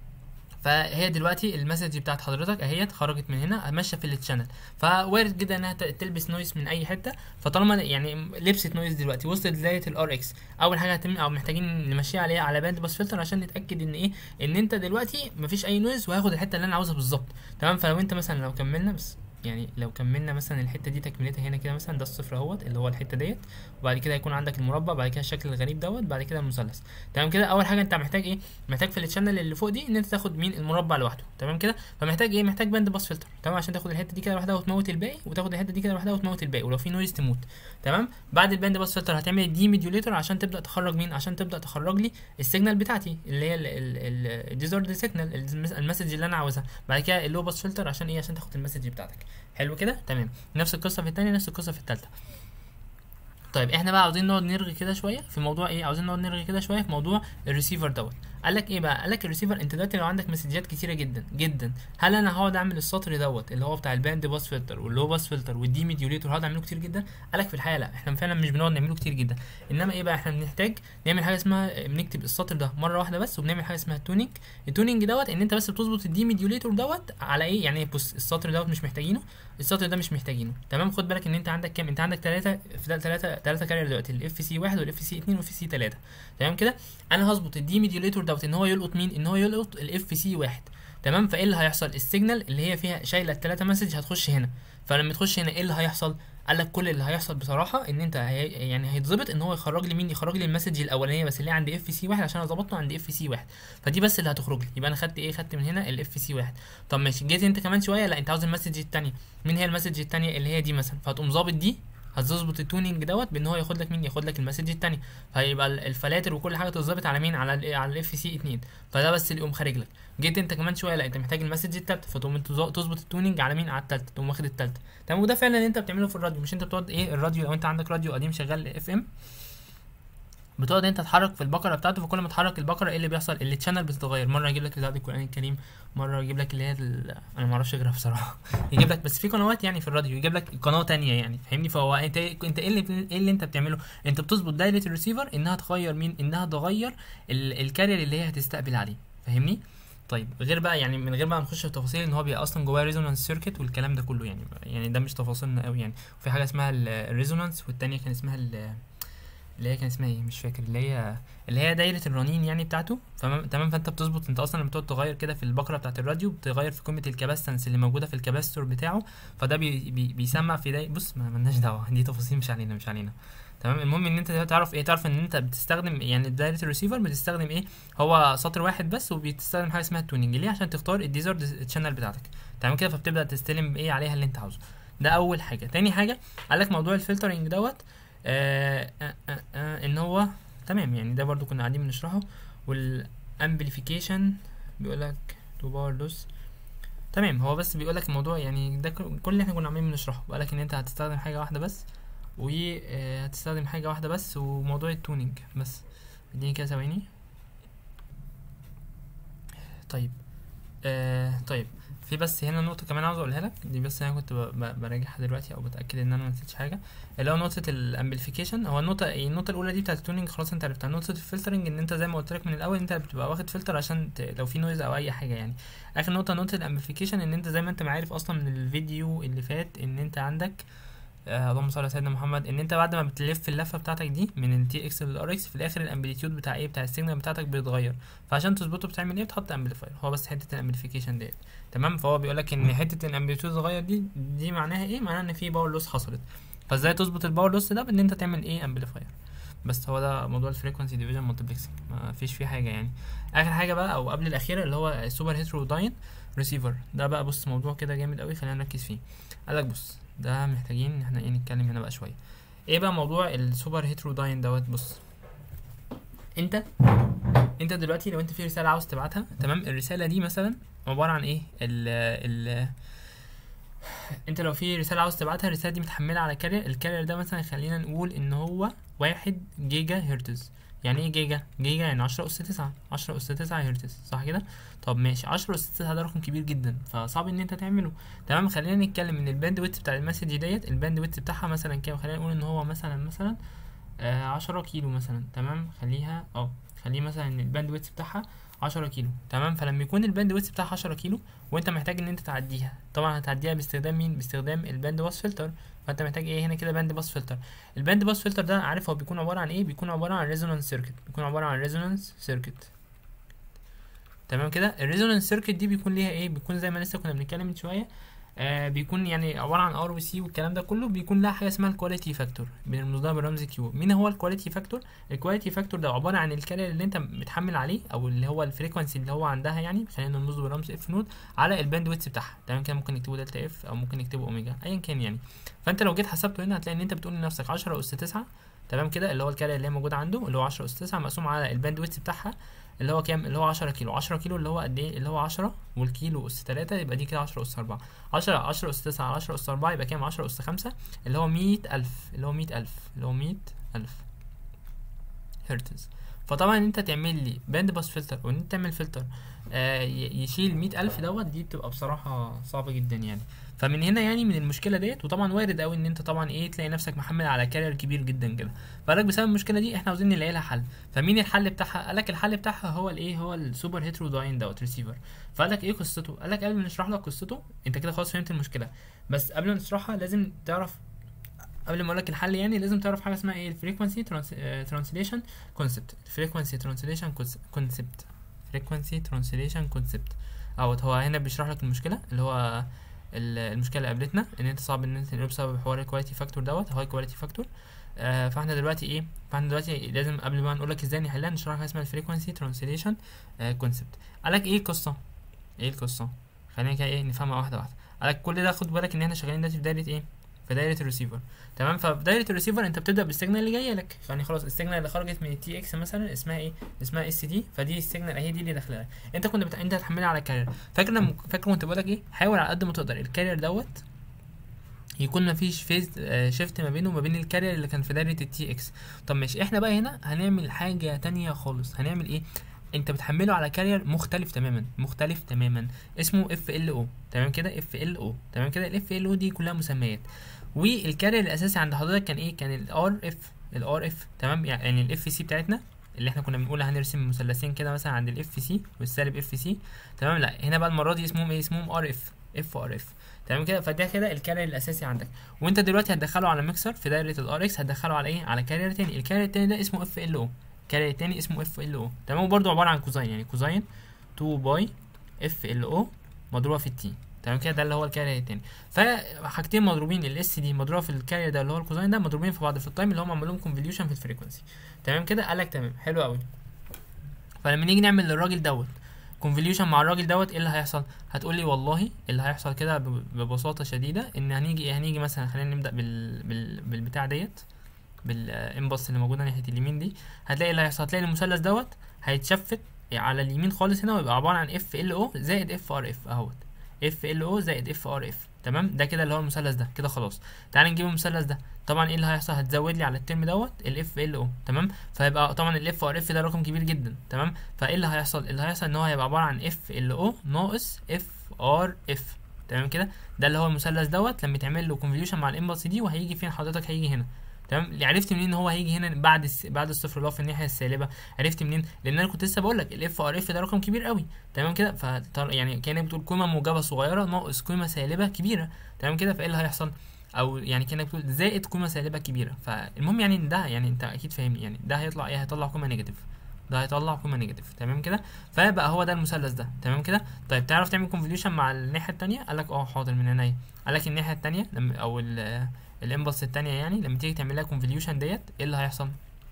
فهي دلوقتي المسج بتاعت حضرتك اهيت خرجت من هنا ماشيه في التشانل، فوارد جدا انها ت- تلبس نويز من اي حته. فطالما يعني لبست نويز دلوقتي وصلت لدايه الار اكس، اول حاجه هتم او محتاجين نمشيها عليها على باند باس فلتر عشان نتاكد ان ايه؟ ان انت دلوقتي مفيش اي نويز وهاخد الحته اللي انا عاوزها بالظبط. تمام. فلو انت مثلا لو كملنا بس يعني لو كملنا مثلا الحته دي تكملتها هنا كده مثلا، ده الصفر اهوت اللي هو الحته ديت، وبعد كده هيكون عندك المربع، بعد كده الشكل الغريب دوت، بعد كده المثلث. تمام كده. اول حاجه انت محتاج ايه؟ محتاج في التشانل اللي فوق دي ان انت تاخد مين؟ المربع لوحده. تمام كده. فمحتاج ايه؟ محتاج باند باس فلتر. تمام. عشان تاخد الحته دي كده لوحدها وتموت الباقي، وتاخد الحته دي كده لوحدها وتموت الباقي، ولو في نويز تموت. تمام. بعد الباند باس فلتر هتعمل الدي ميديوليتور عشان تبدا تخرج مين؟ عشان تبدا تخرج لي السيجنال بتاعتي اللي هي الديزورد سيجنال، المسج اللي انا عاوزها. بعد كده اللو باس فلتر عشان ايه؟ عشان تاخد المسج بتاعتك. حلو كده. تمام. نفس القصه في الثانيه، نفس القصه في الثالثه. طيب احنا بقى عاوزين نقعد نرغي كده شويه في موضوع ايه؟ عاوزين نقعد نرغي كده شويه في موضوع الريسيفر دوت. قال لك ايه بقى؟ قال لك الريسيفر انت دلوقتي لو عندك مسجات كتيره جدا جدا، هل انا هقعد اعمل السطر دوت اللي هو بتاع الباند باس فلتر واللو باس فلتر والدي ميديوليتور هقعد اعمله كتير جدا؟ قال لك في الحقيقه لا، احنا فعلا مش بنقعد نعمله كتير جدا. انما ايه بقى؟ احنا بنحتاج نعمل حاجه اسمها، بنكتب السطر ده مره واحده بس، وبنعمل حاجه اسمها التونينج. التونينج دوت ان انت بس بتظبط الدي ميديوليتور دوت على ايه؟ يعني بص، السطر دوت مش محتاجينه، السطر ده مش محتاجينه. تمام. خد بالك ان انت عندك كام؟ انت عندك ثلاثه في ثلاثه ثلاثه كارير دلوقتي، الاف سي واحد والاف سي اتنين والاف سي ثلاثة. تمام كده. انا هظبط الدي ميديوليتور دوت ان هو يلقط مين؟ ان هو يلقط الاف سي واحد. تمام. فايه اللي هيحصل؟ السيجنال اللي هي فيها شايله الثلاثه مسج هتخش هنا. فلما تخش هنا ايه اللي هيحصل؟ قال لك كل اللي هيحصل بصراحه ان انت هي يعني هيتظبط ان هو يخرج لي مين؟ يخرج لي المسج الاولانيه بس اللي هي عند اف سي واحد، عشان انا ظبطته عند اف سي واحد. فدي بس اللي هتخرج لي. يبقى انا خدت ايه؟ خدت من هنا الاف سي واحد. طب ماشي، جيت انت كمان شويه لا انت عاوز المسج الثانيه. مين هي المسج الثانيه؟ اللي هي دي مثلا. فهتقوم ظابط دي، هتظبط التونينج دوت بان هو ياخد لك مين؟ ياخد لك المسج الثانيه. فهيبقى الفلاتر وكل حاجه تتظبط على مين؟ على ال على الاف سي اتنين. فده بس اللي يقوم خارج لك. جيت انت كمان شويه لا انت محتاج المسج الثالثه، فتقوم انت تظبط التونينج على مين؟ على الثالثه، تقوم واخد الثالثه. تمام. وده فعلا اللي انت بتعمله في الراديو. مش انت بتقعد ايه؟ الراديو لو انت عندك راديو قديم شغال اف ام، بتقعد انت تحرك في البقره بتاعته، فكل ما تحرك البقره ايه اللي بيحصل؟ اللي الشانل بتتغير. مره يجيب لك اذاعه القران الكريم، مره يجيب لك اللي هي ال... انا ما اعرفش اجرها بصراحه يجيب لك بس في قنوات يعني في الراديو يجيب لك قناه تانية يعني، فاهمني؟ فهو انت انت ايه اللي ايه اللي انت بتعمله؟ انت بتظبط دايره الريسيفر انها تغير مين؟ انها تغير ال... الكارير اللي هي هتستقبل عليه، فاهمني؟ طيب غير بقى يعني من غير بقى نخش في تفاصيل ان هو بيبقى اصلا جواه ريزونانس سيركت والكلام ده كله يعني، يعني ده مش تفاصيلنا قوي يعني. وفي حاجه اسمها الريزونانس، والتانية كان اسمها ال اللي هي كان اسمها ايه مش فاكر، اللي هي اللي هي دايره الرنين يعني بتاعته. تمام. فانت بتظبط انت اصلا لما بتقعد تغير كده في البقره بتاعه الراديو، بتغير في قيمه الكاباستنس اللي موجوده في الكاباستور بتاعه، فده بي بي بيسمع في داي. بص ما مالناش دعوه، دي تفاصيل مش علينا مش علينا. تمام. المهم ان انت تعرف ايه، تعرف ان انت بتستخدم يعني دايره الريسيفر بتستخدم ايه؟ هو سطر واحد بس، وبتستخدم حاجه اسمها التونينج ليه؟ عشان تختار الديزورد تشانل بتاعتك. تمام كده. فبتبدا تستلم ايه عليها اللي انت عاوزه. ده اول حاجه. تاني حاجه قال لك موضوع الفلترنج دوت آه آه آه آه ان هو تمام يعني، ده برضو كنا قاعدين بنشرحه. والامبليفيكيشن بيقول لك تو باور لوس. تمام. هو بس بيقول لك الموضوع يعني ده كل اللي احنا كنا عاملين بنشرحه. بيقول لك ان انت هتستخدم حاجه واحده بس، وهتستخدم حاجه واحده بس، وموضوع التونينج بس. اديني كده ثواني. طيب آه طيب، في بس هنا نقطة كمان عاوز اقولها لك دي، بس انا كنت ب- ب- براجعها دلوقتي او بتأكد ان انا ما نسيتش حاجة، اللي هو نقطة الامبليفيكيشن. هو النقطة ايه؟ النقطة الأولى دي بتاعت التونينج خلاص انت عرفتها. نقطة الفلترنج ان انت زي ما قلت لك من الأول انت بتبقى واخد فلتر عشان ت... لو في نويز او اي حاجة يعني. آخر نقطة نقطة الامبليفيكيشن، ان انت زي ما انت عارف اصلا من الفيديو اللي فات ان انت عندك آه اللهم صل على سيدنا محمد، ان انت بعد ما بتلف اللفه بتاعتك دي من التي اكس للار اكس في الاخر الامبليتيود بتاع ايه بتاع السيجنال بتاعتك بيتغير، فعشان تظبطه بتعمل ايه؟ بتحط امبليفاير. هو بس حته الامبليفيكيشن ديت تمام. فهو بيقول لك ان حته الامبليتيود اتغير دي دي معناها ايه؟ معناها ان في باور لوس حصلت. فازاي تظبط الباور لوس ده؟ بان انت تعمل ايه؟ امبليفاير. بس هو ده موضوع الفريكونسي ديفيجن مالتيبلكسنج، ما فيش فيه حاجه يعني. اخر حاجه بقى او قبل الاخيره اللي هو السوبر هيتروداين ريسيفر. ده بقى بص موضوع كده جامد قوي، خلينا نركز فيه. قالك بص ده محتاجين ان احنا ايه نتكلم هنا بقى شويه. ايه بقى موضوع السوبر هيتروداين دوت؟ بص انت انت دلوقتي لو انت في رساله عاوز تبعتها تمام، الرساله دي مثلا عباره عن ايه؟ ال ال انت لو في رساله عاوز تبعتها، الرساله دي متحمله على كارير. الكارير ده مثلا خلينا نقول ان هو واحد جيجا هرتز. يعني ايه جيجا؟ جيجا يعني عشرة اس تسعة، عشرة اس تسعة هرتز صح كده؟ طب ماشي، عشرة اس تسعة ده رقم كبير جدا فصعب ان انت تعمله تمام. خلينا نتكلم ان الباند ويدث بتاع المسج ديت، الباند ويدث بتاعها مثلا كام؟ خلينا نقول ان هو مثلا مثلا آه عشرة كيلو مثلا تمام. خليها اه خليه مثلا ان الباند ويدث بتاعها عشرة كيلو تمام. فلما يكون الباند ويدث بتاعها عشرة كيلو وانت محتاج ان انت تعديها، طبعا هتعديها باستخدام مين؟ باستخدام الباند باس فلتر. فانت محتاج ايه هنا كده؟ باند باس فلتر. الباند باس فلتر ده عارف هو بيكون عباره عن ايه؟ بيكون عباره عن ريزونانس سيركت، بيكون عباره عن ريزونانس سيركت تمام كده. الريزونانس سيركت دي بيكون ليها ايه؟ بيكون زي ما لسه كنا بنتكلم من شويه، آه بيكون يعني عباره عن ار وسي والكلام ده كله. بيكون لها حاجه اسمها الكواليتي فاكتور، بنرمز لها بالرمز كيو. مين هو الكواليتي فاكتور؟ الكواليتي فاكتور ده عباره عن الكارير اللي انت متحمل عليه او اللي هو الفريكوانسي اللي هو عندها، يعني خلينا نرمزه بالرمز اف نود على الباند ويدث بتاعها تمام كده. ممكن نكتبه دلتا اف او ممكن نكتبه اوميجا ايا كان يعني. فانت لو جيت حسبته هنا هتلاقي ان انت بتقول لنفسك عشرة اس تسعة تمام كده، اللي هو الكارير اللي هي موجود عنده اللي هو عشرة اس تسعة مقسوم على الباند ويدث بتاعها اللي هو كام؟ اللي هو عشرة كيلو. عشرة كيلو اللي هو قد ايه؟ اللي هو عشرة والكيلو اس تلاتة، يبقى دي كده عشرة اس أربعة. عشرة عشرة اس تسعة على عشرة اس أربعة يبقى كام؟ عشرة اس خمسة اللي هو مية ألف، اللي هو مية ألف اللي هو مية ألف هرتز. فطبعا انت تعمل لي باند باس فلتر وان انت تعمل فلتر آه يشيل مية ألف دوت، دي بتبقى بصراحة صعبة جدا يعني. فمن هنا يعني من المشكله ديت، وطبعا وارد قوي ان انت طبعا ايه تلاقي نفسك محمل على كارير كبير جدا كده. فقالك بسبب المشكله دي احنا عاوزين نلاقي لها حل. فمين الحل بتاعها؟ قالك الحل بتاعها هو الايه؟ هو السوبر هيتروداين دوت ريسيفر. فقالك ايه قصته؟ قالك قبل ما نشرح لك قصته انت كده خلاص فهمت المشكله، بس قبل ما نشرحها لازم تعرف، قبل ما اقول لك الحل يعني لازم تعرف حاجه اسمها ايه؟ الفريكوانسي ترانسليشن كونسبت. الفريكوانسي ترانسليشن كونسبت فريكوانسي ترانسليشن كونسبت او هو هنا بيشرح لك المشكله اللي هو المشكله اللي قابلتنا ان انت صعب ان انت تنقله بسبب حوار الكواليتي فاكتور دوت، هاي كواليتي فاكتور. آه فاحنا دلوقتي ايه؟ فاحنا دلوقتي لازم قبل ما نقول لك ازاي نحلها نشرح حاجه اسمها الفريكوانسي ترانسليشن كونسبت. قالك ايه القصه؟ ايه القصه؟ خلينا كده ايه نفهمها واحده واحده. قالك كل ده خد بالك ان احنا شغالين دلوقتي في دايره ايه؟ في دايره الريسيفر تمام. ففي دايره الريسيفر انت بتبدا بالسيجنال اللي جايه لك، يعني خلاص السيجنال اللي خرجت من التي اكس مثلا اسمها ايه؟ اسمها اس دي. فدي السيجنال اهي دي اللي داخله انت كنت بت... انت هتحملها على كارير. فاكر لما فاكر كنت بقول لك ايه؟ حاول على قد ما تقدر الكارير دوت يكون مفيش فيز آه شيفت ما بينه وما بين الكارير اللي كان في دايره التي اكس. طب ماشي، احنا بقى هنا هنعمل حاجه تانية خالص. هنعمل ايه؟ انت بتحمله على كارير مختلف تماما، مختلف تماما اسمه اف ال او تمام كده. اف ال او تمام كده. الاف ال او دي كلها مسميات، والكارير الاساسي عند حضرتك كان ايه؟ كان الار اف. الار اف تمام، يعني الاف سي بتاعتنا اللي احنا كنا بنقول هنرسم مثلثين كده مثلا عند الاف سي والسالب اف سي تمام. لا هنا بقى المره دي اسمهم ايه؟ اسمهم ار اف. اف ار اف تمام كده. فده كده الكارير الاساسي عندك، وانت دلوقتي هتدخله على ميكسر في دايره الار اكس، هتدخله على ايه؟ على كارير تاني. الكارير التاني ده اسمه اف ال او. الكارير التاني اسمه اف ال او تمام، وبرده عباره عن كوزاين، يعني كوزاين اتنين باي اف ال او مضروبه في التي تمام كده. ده اللي هو الكارير التاني. فحاجتين مضروبين، الاس دي مضروبه في الكارير ده اللي هو الكوزاين ده، مضروبين في بعض في التايم اللي هم عملوا لهم كونفوليوشن في الفريكونسي تمام كده. قالك تمام حلو قوي. فلما نيجي نعمل للراجل دوت كونفوليوشن مع الراجل دوت ايه اللي هيحصل؟ هتقول لي والله اللي هيحصل كده ببساطه شديده ان هنيجي هنيجي مثلا خلينا نبدا بال, بال... بالبتاع ديت بالامباس اللي موجوده ناحيه اليمين دي. هتلاقي اللي هيحصل هتلاقي المثلث دوت هيتشفت على اليمين خالص هنا ويبقى عباره عن اف ال او زائد اف ار اف اهوت. اف ال او زائد اف ار اف تمام. ده كده اللي هو المثلث ده كده خلاص. تعال نجيب المثلث ده. طبعا ايه اللي هيحصل؟ هتزود لي على الترم دوت الاف ال او. تمام. فهيبقى طبعا الاف ار اف ده رقم كبير جدا. تمام. فايه اللي هيحصل؟ اللي هيحصل ان هو هيبقى عباره عن اف ال او ناقص اف ار اف. تمام كده. ده اللي هو المثلث دوت لما يتعمل له كونفوليوشن مع الامبلس دي، وهيجي فين حضرتك؟ هيجي هنا. تمام. اللي عرفت منين ان هو هيجي هنا بعد الس... بعد الصفر اللي هو في الناحيه السالبه؟ عرفت منين؟ لان انا كنت لسه بقول لك الاف ار اف ده رقم كبير قوي. تمام كده. ف يعني كانك بتقول قيمه موجبه صغيره ناقص قيمه سالبه كبيره. تمام كده. فايه اللي هيحصل؟ او يعني كانك بتقول زائد قيمه سالبه كبيره. فالمهم يعني ان ده يعني انت اكيد فاهمني، يعني ده هيطلع ايه؟ هيطلع قيمه نيجاتيف. ده هيطلع قيمه نيجاتيف. تمام كده. فيبقى هو ده المثلث ده. تمام كده. طيب تعرف تعمل كونفوليوشن مع الناحيه الثانيه؟ قال لك اه حاضر من عينيا. قال لك الناحيه الثانيه لما او ال الامبلس الثانيه يعني لما تيجي تعمل لها كونفوليوشن ديت ايه اللي هيحصل؟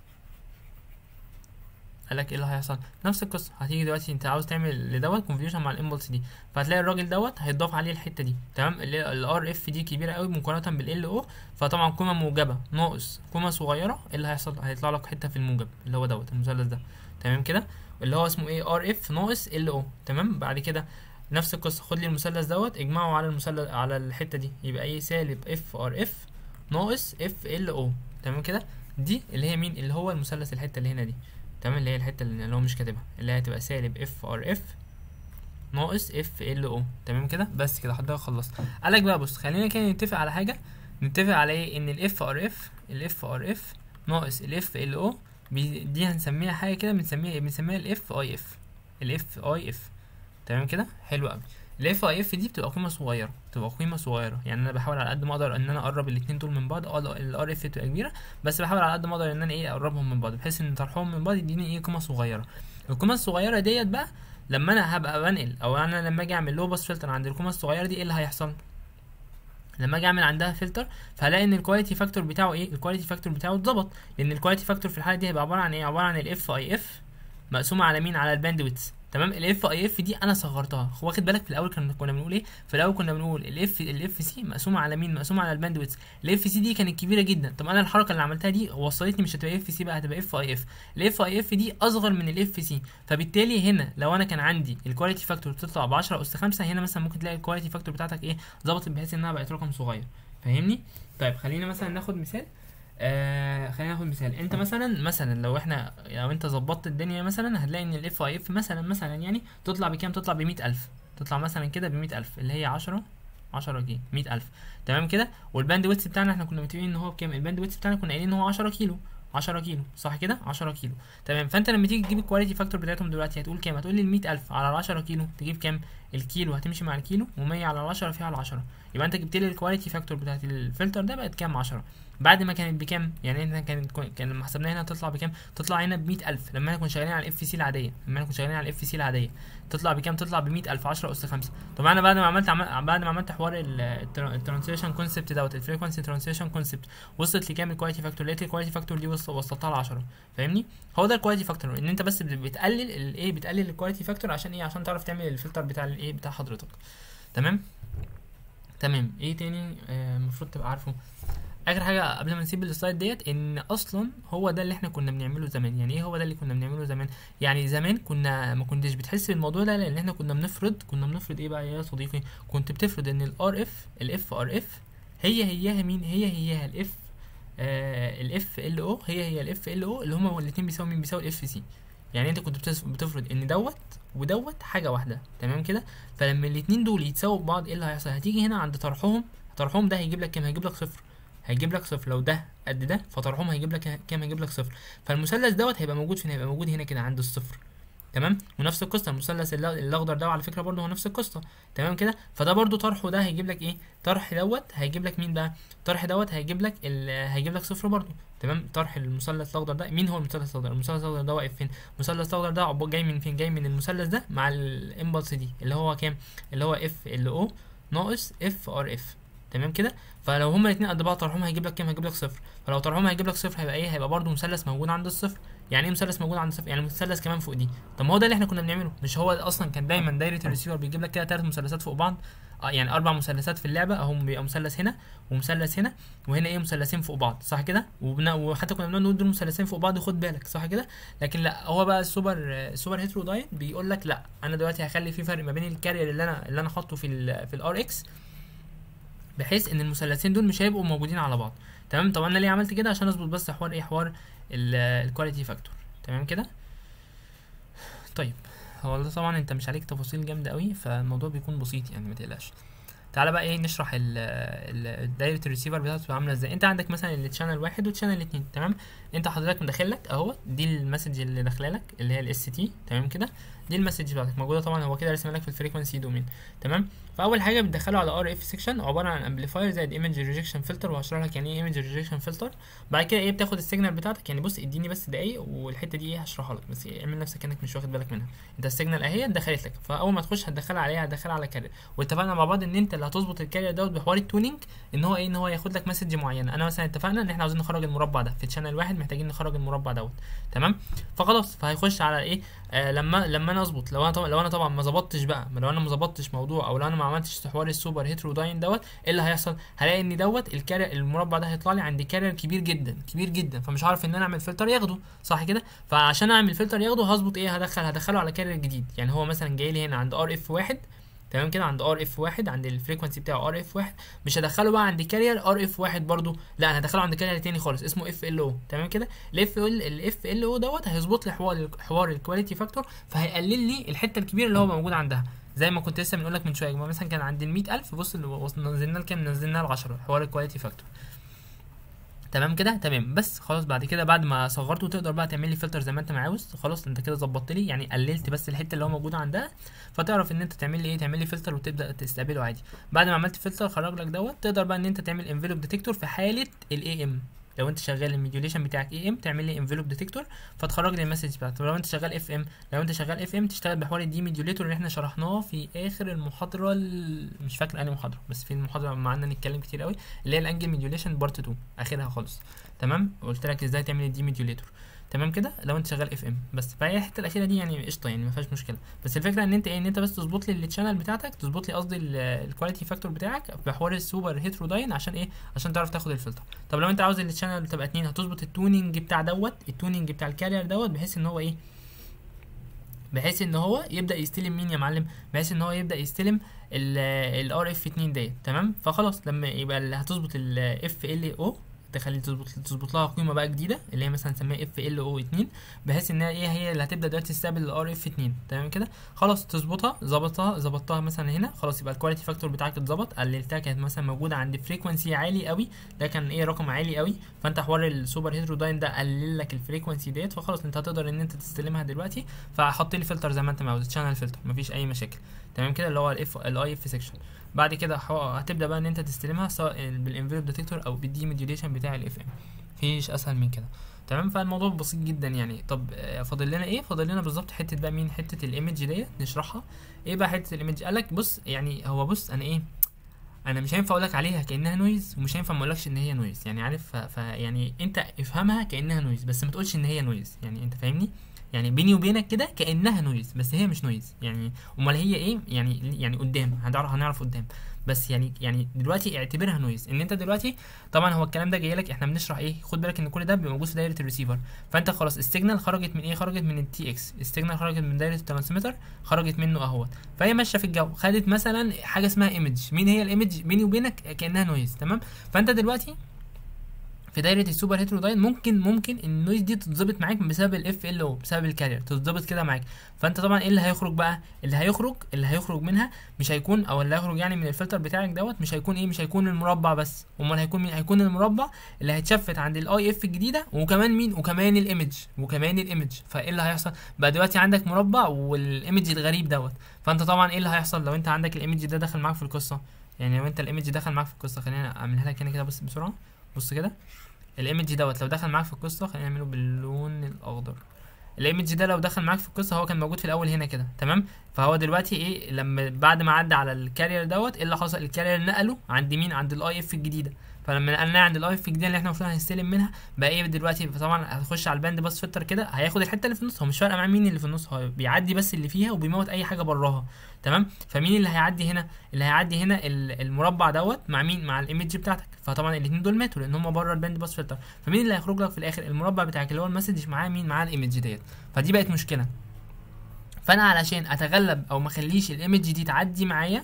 قال لك ايه اللي هيحصل؟ نفس القصه. هتيجي دلوقتي انت عاوز تعمل لدوت كونفوليوشن مع الامبلس دي، فهتلاقي الراجل دوت هيتضاف عليه الحته دي. تمام. الار اف دي كبيره قوي مقارنه بالال او، فطبعا قيمه موجبه ناقص قيمه صغيره ايه اللي هيحصل؟ هيطلع لك حته في الموجب اللي هو دوت المثلث ده. تمام كده. اللي هو اسمه ايه؟ ار اف ناقص ال او. تمام. بعد كده نفس القصه، خد لي المثلث دوت اجمعه على المثلث على الحته دي، يبقى ايه؟ سالب اف ار اف ناقص اف ال او. تمام كده. دي اللي هي مين؟ اللي هو المثلث الحته اللي هنا دي. تمام. اللي هي الحته اللي هو مش كاتبها، اللي هي هتبقى سالب اف ار اف ناقص اف ال او. تمام كده. بس كده حضرتك خلصت. قالك بقى بص، خلينا كده نتفق على حاجه. نتفق على ايه؟ ان الاف ار اف الاف ار اف ناقص الاف ال او دي هنسميها حاجه كده، بنسميها ايه؟ بنسميها الاف اي اف. الاف اي اف. تمام كده. حلو قوي. الاف اي اف دي بتبقى قيمه صغيره، بتبقى قيمه صغيره. يعني انا بحاول على قد ما اقدر ان انا اقرب الاثنين دول من بعض. اه الار اف بتبقى كبيره، بس بحاول على قد ما اقدر ان انا ايه؟ اقربهم من بعض، بحيث ان طرحهم من بعض يديني ايه؟ قيمه صغيره. القيمه الصغيره ديت بقى لما انا هبقى بنقل، او انا لما اجي اعمل لو باس فلتر عند القيمه الصغيره دي، ايه اللي هيحصل؟ لما اجي اعمل عندها فلتر فهلاقي ان الكواليتي فاكتور بتاعه ايه؟ الكواليتي فاكتور بتاعه اتظبط. لان الكواليتي فاكتور في الحاله دي هيبقى عباره عن ايه؟ عباره عن الاف اي اف مقسومه على مين؟ على الباندويتس. تمام. الاف اي اف دي انا صغرتها. واخد بالك في الاول كنا كنا بنقول ايه؟ في الاول كنا بنقول الاف الاف سي مقسومه على مين؟ مقسومه على الباندويتس. الاف سي دي كانت كبيره جدا. طب انا الحركه اللي عملتها دي وصلتني مش هتبقى اف سي بقى، هتبقى اف اي اف. الاف اي اف دي اصغر من الاف سي، فبالتالي هنا لو انا كان عندي الكواليتي فاكتور بتطلع ب عشرة اس خمسة، هنا مثلا ممكن تلاقي الكواليتي فاكتور بتاعتك ايه؟ ظبطت بحيث انها بقت رقم صغير. فاهمني؟ طيب خلينا مثلا ناخد مثال. آه خلينا ناخد مثال. انت مثلا مثلا لو احنا لو انت ظبطت الدنيا مثلا هتلاقي ان الاف اي اف مثلا مثلا يعني تطلع بكام؟ تطلع ب مية الف. تطلع مثلا كده ب مية الف اللي هي عشرة عشرة جي مية الف. تمام كده. والباند ويتس بتاعنا احنا كنا متفقين ان هو بكام؟ الباند ويتس بتاعنا كنا قايلين ان هو عشرة كيلو. عشرة كيلو صح كده؟ عشرة كيلو. تمام. فانت لما تيجي تجيب الكواليتي فاكتور بتاعتهم دلوقتي هتقول كام؟ هتقول لي ال مية الف على ال عشرة كيلو تجيب كام؟ الكيلو هتمشي مع الكيلو، و100 على ال عشرة فيها ال عشرة. يبقى انت جبت لي الكواليتي فاكتور بتاعت الفلتر ده بقت كام؟ عشرة. بعد ما كانت بكام؟ يعني انت كانت كان لما حسبناها هنا تطلع بكام؟ تطلع هنا ب مية الف لما احنا كنا شغالين على الاف سي العاديه. لما احنا كنا شغالين على الاف سي العاديه تطلع بكام؟ تطلع ب مية الف عشرة اس خمسة. طب انا بعد ما عملت عمل... بعد ما عملت حوار الترانسليشن كونسبت دوت الفريكوانسي ترانسليشن كونسبت وصلت لكام الكواليتي فاكتور؟ لقيت الكواليتي فاكتور دي وصلتها ل عشرة. فاهمني؟ هو ده الكواليتي فاكتور، ان انت بس بتقلل الايه؟ بتقلل الكواليتي فاكتور عشان ايه؟ عشان تعرف تعمل الفلتر بتاع الايه؟ بتاع حضرتك. تمام تمام. ايه تاني المفروض آه تبقى عارفه؟ اخر حاجه قبل ما نسيب السلايد ديت، ان اصلا هو ده اللي احنا كنا بنعمله زمان. يعني ايه هو ده اللي كنا بنعمله زمان؟ يعني زمان كنا ما كنتش بتحس بالموضوع ده، لان احنا كنا بنفرض كنا بنفرض ايه بقى يا صديقي؟ كنت بتفرض ان الار اف الاف ار اف هي هياها مين؟ هي هياها الاف الاف ال او هي هي الاف ال او اللي هما الاثنين بيساوي مين؟ بيساوي الاف سي. يعني انت كنت بتفرض ان دوت ودوت حاجه واحده. تمام كده. فلما الاثنين دول يتساووا ببعض ايه اللي هيحصل؟ هتيجي هنا عند طرحهم، طرحهم ده هيجيب لك كام؟ هيجيب لك صفر. هيجيب لك صفر. لو ده قد ده فطرحهم هيجيب لك كام؟ هيجيب لك صفر. فالمثلث دوت هيبقى موجود فين؟ هيبقى موجود هنا كده عند الصفر. تمام. ونفس القصه المثلث الاخضر ده على فكره برده هو نفس القصه. تمام كده. فده برده طرحه ده هيجيب لك ايه؟ طرح دوت هيجيب لك مين بقى؟ طرح دوت هيجيب لك هيجيب لك صفر برده. تمام. طرح المثلث الاخضر ده مين هو المثلث الاخضر؟ المثلث الاخضر ده واقف فين؟ المثلث الاخضر ده جاي من فين؟ جاي من المثلث ده مع الامبلس دي اللي هو كام؟ اللي هو اف ال او ناقص اف ار اف. تمام كده. فلو هما الاثنين قد بعض طرحهم هيجيب لك كام؟ هيجيب لك صفر. فلو طرحهم هيجيب لك صفر هيبقى ايه؟ هيبقى برده مثلث موجود عند الصفر. يعني ايه مثلث موجود عند الصفر؟ يعني مثلث كمان فوق دي. طب ما هو ده اللي احنا كنا بنعمله. مش هو اصلا كان دايما دايره الريسيفر بيجيب لك كده ثلاث مثلثات فوق بعض؟ اه يعني اربع مثلثات في اللعبه اهم، بيبقى مثلث هنا ومثلث هنا وهنا ايه؟ مثلثين فوق بعض صح كده. وحتى كنا بنقول دول مثلثين فوق بعض خد بالك صح كده. لكن لا، هو بقى السوبر السوبر هيتروداين بيقول لك لا، انا دلوقتي هخلي في فرق ما بين الكارير اللي انا اللي انا حاطه في ال في الار اكس بحيث ان المثلثين دول مش هيبقوا موجودين على بعض. تمام. طب انا ليه عملت كده؟ عشان اظبط بس حوار ايه، حوار الكواليتي فاكتور. تمام كده. طيب هو ده طبعا انت مش عليك تفاصيل جامده قوي، فالموضوع بيكون بسيط يعني ما تقلقش. تعالى بقى ايه نشرح ال دايره الريسيفر بتاعته عامله ازاي. انت عندك مثلا التشانل واحد والتشانل اتنين. تمام. انت حضرتك مدخل لك اهو دي المسج اللي داخله لك اللي هي الاس تي. تمام كده. دي المسج بتاعتك موجوده طبعا، هو كده رسم لك في الفريكونسي دومين. تمام. فاول حاجه بتدخله على ار اف سيكشن عباره عن امبليفاير زائد ايمج ريجكشن فلتر، وهشرح لك يعني ايه ايمج ريجكشن فلتر. بعد كده ايه بتاخد السيجنال بتاعتك. يعني بص اديني بس دقايق والحته دي ايه هشرحها لك، بس إيه اعمل نفسك كانك مش واخد بالك منها. انت السيجنال اهي اتدخلت لك، فاول ما تخش هتدخلها عليها هتدخلها على كارير، واتفقنا مع بعض ان انت اللي هتظبط الكارير دوت بحوار التونينج، ان هو ايه ان هو ياخد لك مسج معينه. انا مثلا اتفقنا ان احنا عاوزين نخرج المربع ده في تشانل واحد، محتاجين نخرج المربع دوت. تمام. فخلاص فهيخش على ايه آه لما لما انا اظبط، لو انا طبعا لو انا طبعا ما ظبطتش بقى، لو انا ما ظبطتش موضوع او لو انا ما عملتش حوار السوبر هيتروداين دوت، ايه اللي هيحصل؟ هلاقي ان دوت الكارير المربع ده هيطلع لي عندي كارير كبير جدا كبير جدا، فمش هعرف ان انا اعمل فلتر ياخده، صح كده؟ فعشان اعمل فلتر ياخده هظبط ايه، هدخل هدخله على كارير جديد. يعني هو مثلا جاي لي هنا عند ار اف واحد. تمام كده. عند ار اف واحد، عند الفريكونسي بتاعه ار اف واحد، مش هدخله بقى عند كارير ار اف واحد برضو، لا انا هدخله عند كارير تاني خالص اسمه اف ال او. تمام كده. الاف ال الاف ال او دوت هيظبط لي حوار حوار الكواليتي فاكتور، فهيقلل لي الحته الكبيره اللي هو موجود عندها. زي ما كنت لسه بنقول لك من شويه، مثلا كان عند ال مية ألف، بص نزلنا لكام، نزلنا ل عشرة حوار الكواليتي فاكتور. تمام كده. تمام. بس خلاص بعد كده بعد ما صغرته تقدر بقى تعمل لي فلتر زي ما انت ما عاوز. خلاص انت كده ظبطت لي، يعني قللت بس الحته اللي هو موجوده عندها، فتعرف ان انت تعمل لي ايه، تعمل لي فلتر وتبدا تستقبله عادي. بعد ما عملت فلتر خرج لك دوت، تقدر بقى ان انت تعمل انفلوب ديتكتور في حاله الاي ام. لو انت شغال الميديوليشن بتاعك اي ام تعمل لي انفلوب ديتكتور فتخرج لي المسج بتاعته. لو انت شغال اف ام لو انت شغال اف ام تشتغل بحوار الدي ميديوليتور اللي احنا شرحناه في اخر المحاضره ال... مش فاكر انهي محاضره، بس في المحاضره معانا نتكلم كتير قوي اللي هي الانجل ميديوليشن بارت اتنين اخرها خالص. تمام. قلت لك ازاي تعمل الدي ميديوليتور. تمام كده. لو انت شغال اف ام بس، فهي الحته الاخيره دي يعني قشطه، يعني ما فيهاش مشكله. بس الفكره ان انت ايه، ان انت بس تظبط لي الشانل بتاعتك، تظبط لي قصدي الكواليتي فاكتور بتاعك بحوار السوبر هيتروداين، عشان ايه، عشان تعرف تاخد الفلتر. طب لو انت عاوز الشانل تبقى اتنين، هتظبط التوننج بتاع دوت التوننج بتاع الكارير دوت بحيث ان هو ايه، بحيث ان هو يبدا يستلم مين يا معلم، بحيث ان هو يبدا يستلم الار اف اتنين ديت. تمام. فخلاص لما يبقى هتظبط الاف ال او، تخلي تظبط تظبط لها قيمه بقى جديده اللي هي مثلا نسميها اف ال او اتنين، بحيث ان ايه هي اللي هتبدا دلوقتي تستقبل الار اف اتنين. تمام كده. خلاص تظبطها، ظبطها ظبطتها مثلا هنا، خلاص يبقى الكواليتي فاكتور بتاعك اتظبط. قللتها كانت مثلا موجوده عند فريكوانسي عالي قوي، ده كان ايه رقم عالي قوي، فانت حوار السوبر هيتروداين ده قلل لك الفريكوانسي ديت، فخلاص انت هتقدر ان انت تستلمها دلوقتي. فحط لي فلتر زي ما انت عاوز، شانل فلتر مفيش اي مشاكل. تمام كده. اللي هو الاف الاي اف سيكشن. بعد كده هتبدا بقى ان انت تستلمها سواء بالانفلوب ديتكتور او بالدي ميديوليشن بتاع الاف ام، مفيش اسهل من كده. تمام. فالموضوع بسيط جدا يعني. طب فاضل لنا ايه، فاضل لنا بالظبط حته بقى مين، حته الايمج ديت نشرحها. ايه بقى حته الايمج؟ قالك بص يعني هو بص انا ايه، انا مش هينفع اقول لك عليها كانها نويز، ومش هينفع ما اقولكش ان هي نويز، يعني عارف. فيعني انت افهمها كانها نويز بس ما تقولش ان هي نويز، يعني انت فاهمني، يعني بيني وبينك كده كانها نويز بس هي مش نويز. يعني امال هي ايه يعني، يعني قدام هنعرف هنعرف قدام. بس يعني يعني دلوقتي اعتبرها نويز. ان انت دلوقتي طبعا هو الكلام ده جاي لك احنا بنشرح ايه، خد بالك ان كل ده بيبقى موجود في دايره الريسيفر. فانت خلاص السيجنال خرجت من ايه، خرجت من التي اكس، السيجنال خرجت من دايره الترانسميتر، خرجت منه اهوت، فهي ماشيه في الجو، خدت مثلا حاجه اسمها ايمج. مين هي الايمج؟ بيني وبينك كانها نويز. تمام. فانت دلوقتي في دايره السوبر هيتروداين ممكن ممكن النويز دي تتظبط معاك بسبب الاف ال او، بسبب الكارير تتظبط كده معاك. فانت طبعا ايه اللي هيخرج بقى، اللي هيخرج اللي هيخرج منها مش هيكون، او اللي هيخرج يعني من الفلتر بتاعك دوت مش هيكون ايه، مش هيكون المربع بس، امال هيكون مين، هيكون المربع اللي هيتشفت عند الاي اف الجديده، وكمان مين، وكمان الايمج وكمان الايمج. فايه اللي هيحصل بقى دلوقتي، عندك مربع والايمج الغريب دوت. فانت طبعا ايه اللي هيحصل لو انت عندك الايمج ده دخل معاك في القصه، يعني لو انت الايمج دخل معاك في القصه، خلينا اعملها لك هنا كده بس بسرعه. بص كده الايمج دوت لو دخل معاك في القصه، خلينا نعمله باللون الاخضر. الايمج ده لو دخل معاك في القصه، هو كان موجود في الاول هنا كده. تمام. فهو دلوقتي ايه، لما بعد ما عدى على الكارير دوت ايه اللي حصل، الكارير نقله عند مين، عند الاي اف الجديده. فلما نقلناه عند الاي اف الجديده اللي احنا المفروض هنستلم منها، بقى ايه دلوقتي، طبعا هتخش على الباند باس فلتر كده، هياخد الحته اللي في النص، هو مش فارقه معاه مين اللي في النص، هو بيعدي بس اللي فيها وبيموت اي حاجه براها. تمام. فمين اللي هيعدي هنا، اللي هيعدي هنا المربع دوت مع مين، مع الايمج بتاعتك. فطبعا الاثنين دول ماتوا لان هم بره الباند باس فلتر. فمين اللي هيخرج لك في الاخر، المربع بتاعك اللي هو المسج معاه مين، معاه الايمج ديت. فدي بقت مشكله. فانا علشان اتغلب او ما اخليش الايمج دي تعدي معايا،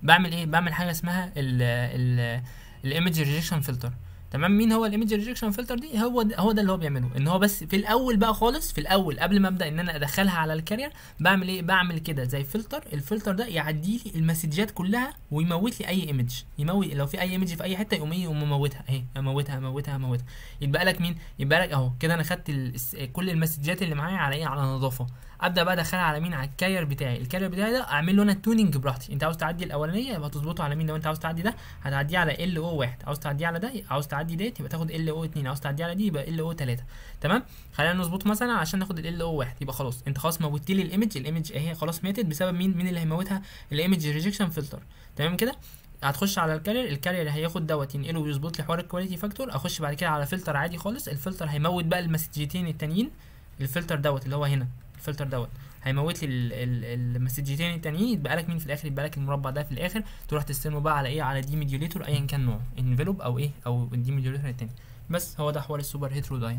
بعمل ايه؟ بعمل حاجه اسمها ال ال الايمج ريجكشن فلتر. تمام. مين هو الايمج ريجكشن فلتر دي؟ هو ده هو ده اللي هو بيعمله، ان هو بس في الاول بقى خالص، في الاول قبل ما ابدا ان انا ادخلها على الكارير، بعمل ايه؟ بعمل كده زي فلتر. الفلتر ده يعدي لي المسجات كلها ويموت لي اي ايمج، يموت لو في اي ايمج في اي حته يقوم ايه؟ يقوم مموتها اهي، اموتها اموتها اموتها. يتبقى لك مين؟ يتبقى لك اهو كده انا خدت كل المسجات اللي معايا على ايه؟ على نظافه. ابدا بقى ادخلها على مين؟ على الكارير بتاعي. الكارير بتاعي ده اعمل له انا التوننج براحتي. انت عاوز تعدي الاولانيه يبقى تظبطه على مين؟ لو انت عاوز تعدي ده هتعديه على ال او واحد، عاوز تعديه على ده، عاوز تعدي ديت يبقى تاخد ال او اتنين، عاوز تعديه على دي يبقى ال او تلاته. تمام. خلينا نظبطه مثلا عشان ناخد ال او واحد، يبقى خلاص انت خلاص موتت لي الايمج. الايمج اهي خلاص ماتت بسبب مين؟ مين اللي هيموتها؟ الايمج ريجكشن فلتر. تمام كده. هتخش على الكارير، الكارير هياخد دوت ينقله ويظبط لي حوار الكواليتي فاكتور. اخش بعد كده على فلتر عادي خالص، الفلتر هيموت بقى المسجتين التانيين. الفلتر دوت اللي هو هنا، الفلتر دوت هيموت لي المسجتين التانيين. يتبقى لك مين في الاخر؟ يتبقى لك المربع ده في الاخر، تروح تستلمه بقى على ايه؟ على دي ميديوليتور ايا كان نوعه، انفلوب او ايه، او الدي ميديوليتور التاني. بس هو ده حوار السوبر هيتروداين.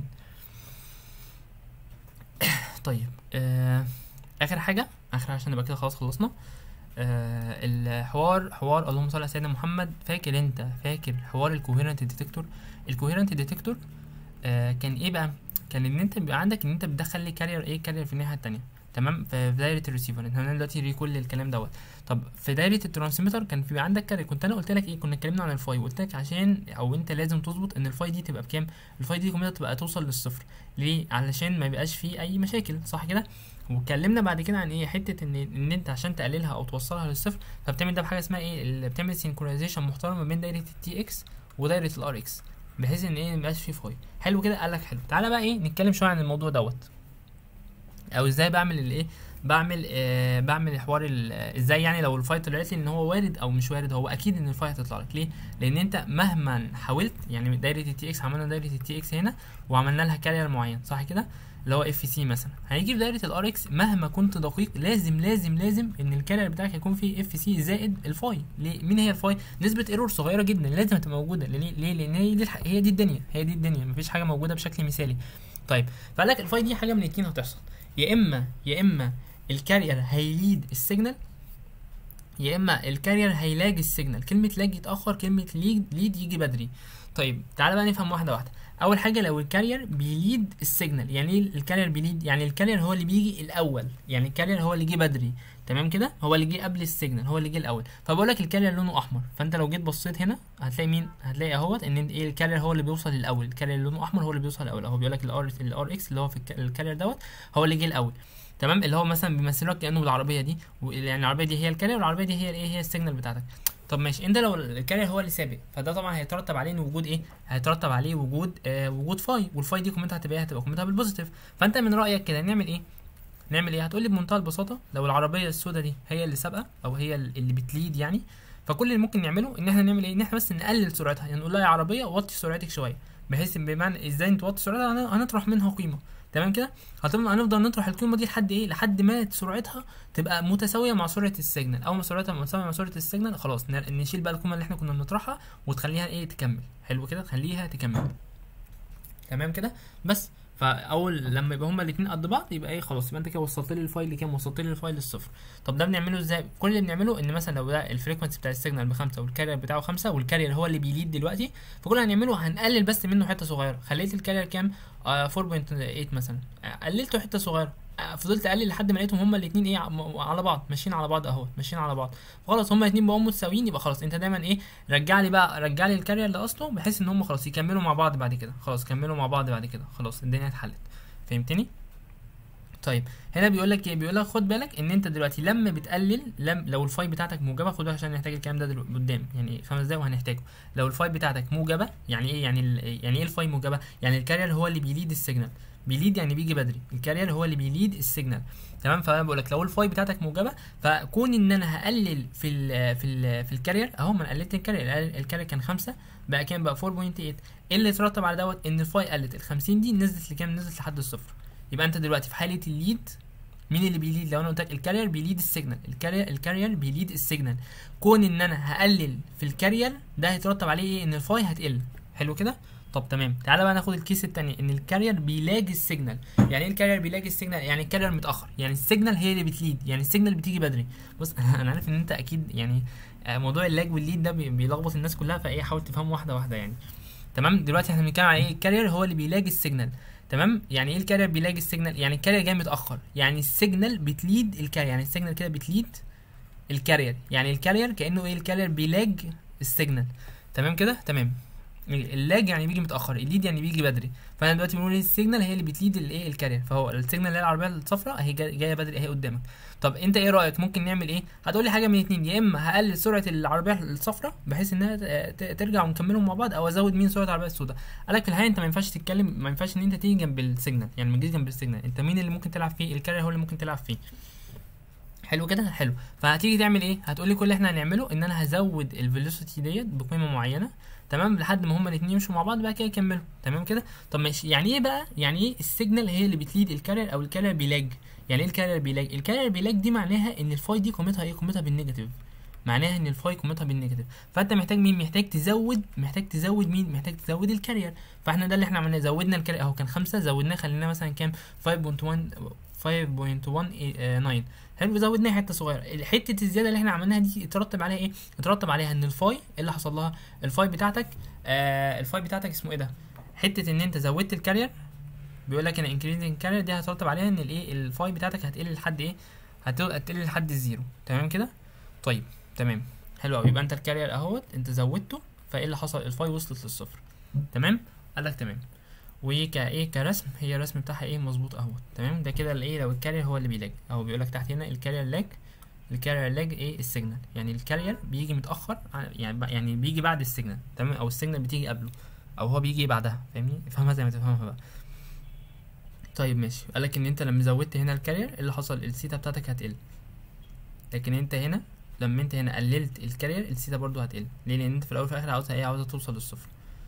طيب آه اخر حاجه، اخر عشان نبقى كده خلاص خلصنا. آه الحوار حوار اللهم صل على سيدنا محمد. فاكر انت فاكر حوار الكوهيرنت ديتكتور؟ الكوهيرنت ديتكتور آه كان ايه بقى؟ كان ان انت بيبقى عندك ان انت بتدخل لي كارير ايه؟ كارير في الناحيه الثانيه. تمام. في دايره الريسيفر احنا دلوقتي ريكول الكلام دوت. طب في دايره الترانسميتر كان في عندك كارير. كنت انا قلت لك ايه؟ كنا اتكلمنا عن الفاي وقلت لك عشان او انت لازم تظبط ان الفاي دي تبقى بكام؟ الفاي دي كلها تبقى توصل للصفر. ليه؟ علشان ما يبقاش فيه اي مشاكل، صح كده؟ واتكلمنا بعد كده عن ايه؟ حته ان ان انت عشان تقللها او توصلها للصفر فبتعمل ده بحاجه اسمها ايه؟ اللي بتعمل سينكرونايزيشن محترم ما بين دايره التي اكس ودايره الار اكس، بحيث ان ايه؟ ما يبقاش فيه فاي. حلو كده. قال لك حلو. تعالى بقى ايه؟ نتكلم شويه عن الموضوع دوت، او ازاي بعمل الايه؟ بعمل آه بعمل حوار ازاي يعني لو الفاي طلعت لي ان هو وارد او مش وارد. هو اكيد ان الفاي هتطلع لك. ليه؟ لان انت مهما حاولت، يعني دايره التي اكس عملنا دايره التي اكس هنا وعملنا لها كارير معين، صح كده؟ اللي هو اف سي مثلا. هيجي في دايره الار اكس مهما كنت دقيق لازم لازم لازم ان الكارير بتاعك يكون فيه اف سي زائد الفاي. ليه؟ مين هي الفاي؟ نسبه ايرور صغيره جدا لازم تبقى موجوده. ليه؟ ليه؟ لان هي دي هي دي الدنيا، هي دي الدنيا، مفيش حاجه موجوده بشكل مثالي. طيب فقال لك الفاي دي حاجه من اتنين هتحصل، يا اما يا اما الكارير هيليد السيجنال، يا اما الكارير هيلاج السيجنال. كلمه لاج يتاخر، كلمه ليد ليد يجي بدري. طيب تعالى بقى نفهم واحده واحده. اول حاجه لو الكارير بيليد السيجنال، يعني ايه الكارير بيليد؟ يعني الكارير هو اللي بيجي الاول، يعني الكارير هو اللي جه بدري. تمام كده. هو اللي جه قبل السيجنال، هو اللي جه الاول. فبقول لك الكارير لونه احمر، فانت لو جيت بصيت هنا هتلاقي مين؟ هتلاقي اهوت ان ايه؟ الكارير هو اللي بيوصل الاول. الكارير لونه احمر هو اللي بيوصل الاول اهو. بيقول لك الار الار اكس اللي هو في الكارير دوت هو اللي جه الاول. تمام. اللي هو مثلا بيمثل لك كانه بالعربيه دي، يعني العربيه دي هي الكارير والعربيه دي هي الايه؟ هي السيجنال بتاعتك. طب ماشي، انت لو الكارير هو اللي سابق فده طبعا هيترتب عليه ان وجود ايه؟ هيترتب عليه وجود آه وجود فاي، والفاي دي قيمتها هتبقى هتبقى قيمتها بالبوزيتيف. فانت من رايك كده نعمل ايه؟ نعمل ايه؟ هتقول لي بمنتهى البساطه لو العربيه السوداء دي هي اللي سابقه او هي اللي بتليد يعني، فكل اللي ممكن نعمله ان احنا نعمل ايه؟ ان احنا بس نقلل سرعتها، يعني نقول لها يا عربيه وطي سرعتك شويه، بحيث بمعنى ازاي نتوطي سرعتها؟ هنطرح منها قيمه. تمام كده. هتفضل هنفضل نطرح القيمه دي لحد ايه؟ لحد ما سرعتها تبقى متساويه مع سرعه السيجنال. اول ما سرعتها متساويه مع سرعه السيجنال خلاص نشيل بقى القيمه اللي احنا كنا بنطرحها وتخليها ايه؟ تكمل. حلو كده. خليها تكمل. تمام كده. بس فاول لما يبقى هما الاثنين قد بعض يبقى ايه؟ خلاص يبقى انت كده وصلت لي الفايل لكام؟ وصلت لي الفايل للصفر. طب ده بنعمله ازاي؟ كل اللي بنعمله ان مثلا لو ده الفريكونسي بتاع السيجنال بخمسه والكارير بتاعه خمسه والكارير هو اللي بيليد دلوقتي، فكل اللي هنعمله هنقلل بس منه حته صغيره. خليت الكارير كام؟ آه أربعة فاصلة تمانية مثلا، قللته حته صغيره، فضلت اقلل لحد ما لقيتهم هما الاثنين ايه؟ على بعض ماشيين على بعض اهو، ماشيين على بعض. خلاص هما الاثنين بقوا متساويين. يبقى خلاص انت دايما ايه؟ رجع لي بقى رجع لي الكارير لاصله بحيث ان هما خلاص يكملوا مع بعض بعد كده. خلاص كملوا مع بعض بعد كده، خلاص الدنيا اتحلت. فهمتني؟ طيب هنا بيقول لك ايه؟ بيقول لك خد بالك ان انت دلوقتي لما بتقلل، لم لو الفاي بتاعتك موجبه، خد بالك عشان نحتاج الكلام ده قدام يعني خمس دقايق وهنحتاجه. لو الفاي بتاعتك موجبه يعني ايه؟ يعني يعني ايه الفاي موجبه؟ يعني الكارير هو اللي بيليد السيجنال. بيليد يعني بيجي بدري، الكارير هو اللي بيليد السيجنال. تمام. فانا بقول لك لو الفاي بتاعتك موجبه فكون ان انا هقلل في ال في ال في الكارير اهو. ما انا قللت الكارير، الكارير كان خمسه بقى كام؟ بقى أربعة فاصلة تمانية. ايه اللي اترتب على دوت؟ ان الفاي قلت ال خمسين دي نزلت لكام؟ نزلت لحد الصفر. يبقى انت دلوقتي في حاله الليد مين اللي بيليد؟ لو انا قلت لك الكارير بيليد السيجنال، الكارير الكارير بيليد السيجنال. كون ان انا هقلل في الكارير ده هيترتب عليه ايه؟ ان الفاي هتقل. حلو كده. طب تمام، تعالى بقى ناخد الكيس التانية، ان الكارير بيلاقي السيجنال. يعني ايه الكارير بيلاقي السيجنال؟ يعني الكارير متاخر، يعني السيجنال هي اللي بتليد، يعني السيجنال بتيجي بدري. بص انا عارف ان انت اكيد يعني موضوع اللاج والليد ده بيلخبط الناس كلها، فايه حاول تفهم واحده واحده يعني. تمام، دلوقتي احنا بنتكلم على ايه؟ الكارير هو اللي بيلاقي السيجنال. تمام، يعني ايه الكارير بيلاقي السيجنال؟ يعني الكارير جاي متاخر، يعني السيجنال بتليد الكارير، يعني السيجنال كده بتليد الكارير، يعني الكارير كانه ايه؟ الكارير بيلاج السيجنال. تمام كده؟ تمام. اللاج يعني بيجي متاخر، الليد يعني بيجي بدري. فانا دلوقتي بنقول السيجنال هي اللي بتليد الايه؟ الكارير. فهو السيجنال اللي هي العربيه الصفراء اهي جايه بدري اهي قدامك. طب انت ايه رايك؟ ممكن نعمل ايه؟ هتقول لي حاجه من اتنين، يا اما هقلل سرعه العربيه الصفراء بحيث انها ترجع ونكملهم مع بعض، او ازود مين؟ سرعه العربيه السوداء. قالك في الحقيقه انت ما ينفعش تتكلم، ما ينفعش ان انت تيجي جنب السيجنال، يعني ما تجيش جنب السيجنال. انت مين اللي ممكن تلعب فيه؟ الكارير هو اللي ممكن تلعب فيه. حلو كده؟ حلو. فهتيجي تعمل ايه؟ هتقول لي كل اللي احنا هنعمله ان انا هزود الفيلوسيتي ديت بقيمه معينه، تمام، لحد ما هما الاثنين يمشوا مع بعض بقى كده يكملوا. تمام كده؟ طب ماشي، يعني ايه بقى؟ يعني ايه السيجنال هي اللي بتليد الكارير او الكارير بيلاج؟ يعني ايه الكارير بيلاج؟ الكارير بيلاج دي معناها ان الفاي دي قيمتها ايه؟ قيمتها بالنيجاتيف. معناها ان الفاي قيمتها بالنيجاتيف. فانت محتاج مين؟ محتاج تزود، محتاج تزود مين؟ محتاج تزود الكارير. فاحنا ده اللي احنا عملناه، زودنا الكارير اهو، كان خمسة زودناه خلينا مثلا كام؟ خمسة فاصلة واحد خمسة فاصلة تسعة. حلو، زودناها حته صغيره. حته الزياده اللي احنا عملناها دي اترتب عليها ايه؟ اترتب عليها ان الفاي اللي حصل لها، الفاي بتاعتك آه الفاي بتاعتك اسمه ايه ده؟ حته ان انت زودت الكارير، بيقول لك ان انكريزنج كارير دي هترتب عليها ان الايه؟ الفاي بتاعتك هتقل لحد ايه؟ هتقل لحد الزيرو. تمام كده؟ طيب تمام، حلو قوي. يبقى انت الكارير اهوت انت زودته، فايه اللي حصل؟ الفاي وصلت للصفر. تمام؟ قال لك تمام. وكايه كرسم، هي الرسم بتاعها ايه؟ مظبوط اهوت. تمام، ده كده الايه؟ لو الكارير هو اللي بيلاج، اهو بيقول لك تحت هنا الكارير لاج، الكارير لاج ايه؟ السيجنال. يعني الكارير بيجي متاخر، يعني يعني بيجي بعد السيجنال. تمام، او السيجنال بتيجي قبله، او هو بيجي بعدها. فاهمني؟ افهمها زي ما تفهمها بقى. طيب ماشي، قال لك ان انت لما زودت هنا الكارير اللي حصل؟ الثيتا بتاعتك هتقل. لكن انت هنا لما انت هنا قللت الكارير الثيتا برضو هتقل. ليه؟ لان انت في الاول وفي الاخر عاوزها ايه؟ عاوزها توصل للصفر.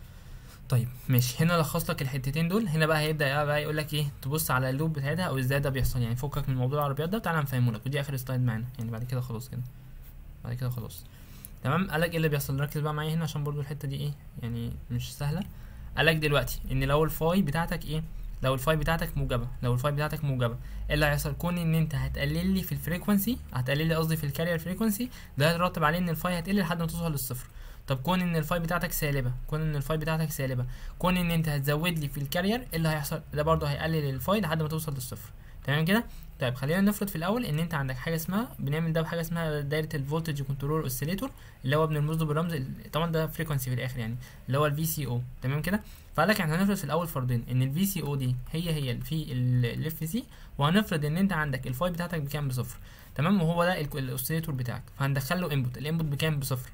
طيب ماشي، هنا لخص لك الحتتين دول. هنا بقى هيبدا بقى يقول لك ايه؟ تبص على اللوب بتاعتها او ازاي ده بيحصل. يعني فكك من موضوع العربيات ده وتعالى نفهمه لك، ودي اخر سلايد معانا يعني، بعد كده خلاص كده، بعد كده خلاص. تمام، قال لك ايه اللي بيحصل؟ ركز بقى معايا هنا عشان برضو الحته دي ايه يعني مش سهله. قال لك دلوقتي ان لو الفاي بتاعتك ايه؟ لو الفاي بتاعتك موجبه، لو الفاي بتاعتك موجبه ايه اللي هيحصل؟ كون ان انت هتقلل لي في الفريكوانسي، هتقلل لي قصدي في الكارير فريكوانسي، ده هيترتب عليه ان الفاي هتقل لحد ما توصل للصفر. طب كون ان الفاي بتاعتك سالبه، كون ان الفاي بتاعتك سالبه، كون ان انت هتزود لي في الكارير ايه اللي هيحصل؟ ده برضه هيقلل الفاي لحد ما توصل للصفر. تمام كده؟ طيب خلينا نفرض في الاول ان انت عندك حاجه اسمها، بنعمل ده بحاجه اسمها دايره الفولتج كنترول اوسيليتور، اللي هو بنرمز له بالرمز، طبعا ده فريكوانسي في الاخر يعني، اللي هو الفي سي او. تمام كده؟ فقال لك احنا هنفرض في الاول فرضين ان الفي سي او دي هي هي الفي الاف سي، وهنفرض ان انت عندك الفاي بتاعتك بكام؟ بصفر. تمام، وهو ده الاوسيليتور بتاعك، فهندخل له انبوت، الانبوت بكام؟ بصفر.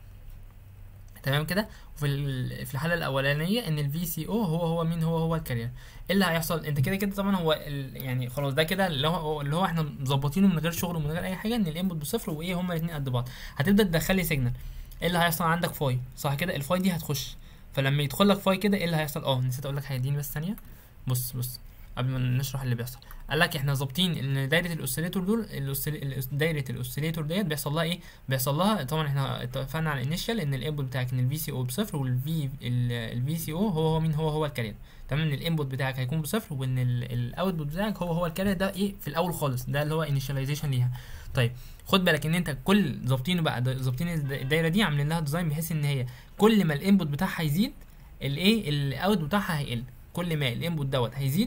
تمام كده؟ وفي في الحاله الاولانيه ان الفي سي او هو هو مين؟ هو هو الكارير. ايه اللي هيحصل؟ انت كده كده طبعا هو يعني خلاص ده كده اللي هو اللي هو احنا مظبطينه من غير شغل ومن غير اي حاجه، ان الانبوت بصفر وايه هما الاثنين قد بعض. هتبدا تدخل لي سيجنال، ايه اللي هيحصل؟ عندك فاي صح كده؟ الفاي دي هتخش، فلما يدخل لك فاي كده ايه اللي هيحصل؟ اه نسيت اقول لك حاجه، اديني بس ثانيه. بص بص قبل ما نشرح اللي بيحصل، قال لك احنا ظابطين ان دايره الاوسيليتور دول الأوسيل... دايره الاوسيليتور ديت بيحصل لها ايه؟ بيحصل لها طبعا احنا اتفقنا على الانيشال ان الانبوت بتاعك ان الفي سي او بصفر، والفي الفي سي او هو هو مين؟ هو هو الكارير. تمام، ان الانبوت بتاعك هيكون بصفر وان الاوتبوت بتاعك هو هو الكارير. ده ايه في الاول خالص؟ ده اللي هو انيشاليزيشن ليها. طيب خد بالك ان انت كل ظابطينه بقى، ظابطين الدايره دي عاملين لها ديزاين بحيث ان هي كل ما الانبوت بتاعها يزيد الايه؟ الاوت بتاعها هيقل. كل ما الانبوت دوت هيزيد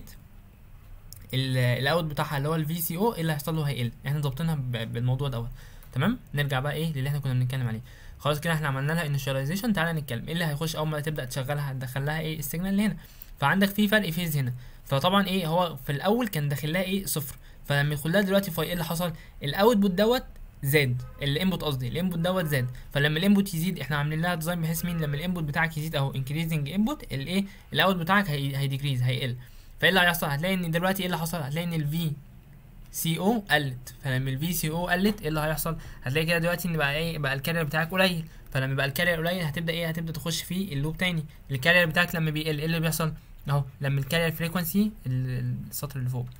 الاوت بتاعها اللي هو الفي سي او اللي هيحصل له هيقل. احنا ظابطينها بالموضوع دوت. تمام، نرجع بقى ايه للي احنا كنا بنتكلم عليه. خلاص كده احنا عملنا لها انيشاليزيشن. تعالى نتكلم ايه اللي هيخش اول ما تبدا تشغلها. هتدخل لها ايه؟ السيجنال اللي هنا. فعندك في فرق فيز هنا، فطبعا ايه هو في الاول كان داخل لها ايه؟ صفر. فلما يدخل لها دلوقتي فاي ايه اللي حصل؟ الاوتبوت دوت زاد، الانبوت قصدي الانبوت دوت زاد. فلما الانبوت يزيد احنا عاملين لها ديزاين بحيث مين؟ لما الانبوت بتاعك يزيد اهو انكريزنج انبوت، الايه؟ الاوت بتاعك هيديكريز هيقل. فايه اللي هيحصل؟ هتلاقي ان دلوقتي ايه اللي حصل؟ هتلاقي ان الفي سي او قلت. فلما الفي سي او قلت ايه اللي هيحصل؟ هتلاقي كده دلوقتي ان بقى ايه؟ بقى الكارير بتاعك قليل. فلما بقى الكارير قليل هتبدا ايه؟ هتبدا تخش في اللوب تاني. الكارير بتاعك لما بيقل ايه اللي بيحصل؟ اهو لما الكارير فريكوانسي السطر اللي فوق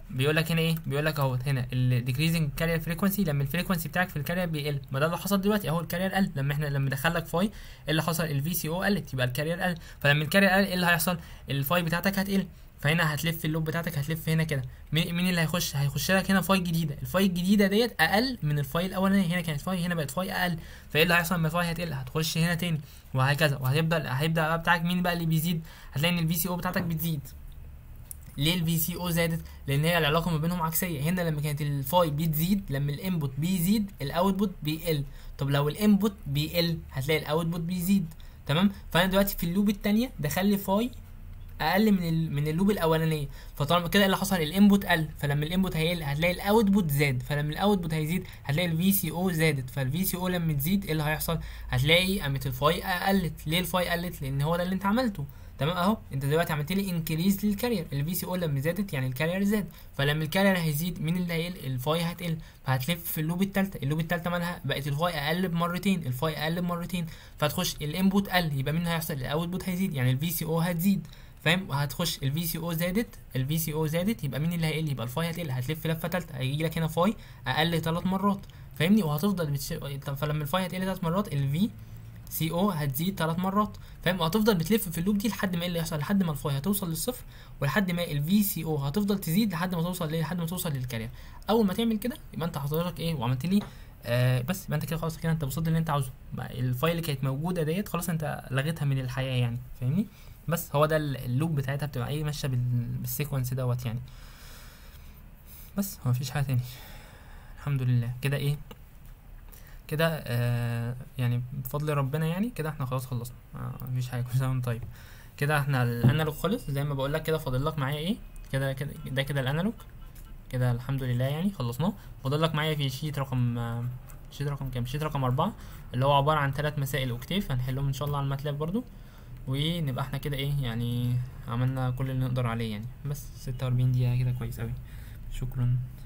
بيقول لك هنا ايه، بيقول لك اهو هنا الديكريزنج كارير فريكونسي لما الفريكونسي بتاعك في الكارير بيقل، ما ده اللي حصل دلوقتي اهو، الكارير قل لما احنا لما دخل لك فاي، ايه اللي حصل؟ الفي سي او قلت، يبقى الكارير قل، فلما الكارير قل ايه اللي هيحصل؟ الفاي بتاعتك هتقل، فهنا هتلف اللوب بتاعتك هتلف هنا كده، مين مين اللي هيخش؟ هيخش لك هنا فاي جديده، الفاي الجديده ديت اقل من الفاي الاولانيه، هنا كانت فاي هنا بقت فاي اقل، فايه اللي هيحصل لما الفاي هتقل؟ هتخش هنا تاني وهكذا، وهيبدا هيبدا بقى بتاعك مين بقى اللي بيزيد؟ هتلاقي ان الفي سي او بتاعتك بتزيد. ليه الفي سي او زادت؟ لان هي العلاقه ما بينهم عكسيه، هنا لما كانت الفاي بتزيد لما الانبوت بيزيد الاوتبوت بيقل، طب لو الانبوت بيقل هتلاقي الاوتبوت بيزيد، تمام؟ فانا دلوقتي في اللوب الثانيه دخل لي فاي اقل من ال... من اللوب الاولانيه، فطالما كده اللي حصل الانبوت قل، فلما الانبوت هيقل هتلاقي الاوتبوت زاد، فلما الاوتبوت هيزيد هتلاقي الفي سي او زادت، فالفي سي او لما تزيد ايه اللي هيحصل؟ هتلاقي قامت الفاي قلت. ليه الفاي قلت؟ لان هو ده اللي انت عملته، تمام؟ اهو انت دلوقتي عملت لي انكريز للكارير، الفي سي او لما زادت يعني الكارير زاد، فلما الكارير هيزيد مين اللي هيقل؟ الفاي هتقل، فهتلف في اللوب الثالثه، اللوب الثالثه مالها؟ بقت الفاي اقل بمرتين، الفاي اقل بمرتين، فتخش الانبوت قل، يبقى مين اللي هيحصل؟ الاوتبوت هيزيد، يعني الفي سي او هتزيد، فاهم؟ وهتخش الفي سي او زادت، الفي سي او زادت، يبقى مين اللي هيقل؟ يبقى الفاي هتقل، هتلف لفه ثالثه، هيجي لك هنا فاي اقل ثلاث مرات، فاهمني؟ وهتفضل بتش... فلما الفاي هتقل ثلاث مرات الفي سي او هتزيد ثلاث مرات، فاهم؟ وهتفضل بتلف في اللوب دي لحد ما ايه اللي يحصل؟ لحد ما الفاي هتوصل للصفر، ولحد ما الفي سي او هتفضل تزيد لحد ما توصل ليه؟ لحد ما توصل للكارير. اول ما تعمل كده يبقى انت حضرتك ايه وعملت لي آه بس، يبقى انت كده خلاص، كده انت وصلت اللي انت عاوزه، الفايل اللي كانت موجوده ديت خلاص انت لغيتها من الحياه يعني، فاهمني؟ بس هو ده اللوب بتاعتها بتبقى ايه ماشيه بالسيكونس دوت يعني. بس هو مفيش حاجه تاني، الحمد لله كده ايه كده آه يعني بفضل ربنا يعني كده احنا خلاص خلصنا، آه مفيش حاجه، كل سنه وانت طيب. كده احنا الانالوج خلص زي ما بقول لك كده، فاضل لك معايا ايه كده كده ده كده الانالوج كده الحمد لله يعني خلصناه. فاضل لك معايا في شيت رقم آه شيت رقم كام؟ شيت رقم أربعة اللي هو عباره عن ثلاث مسائل اوكتيف، هنحلهم ان شاء الله على الماتلاب برضو، ونبقى احنا كده ايه يعني عملنا كل اللي نقدر عليه يعني. بس ستة وأربعين دقيقة كده كويس اوي، شكرا.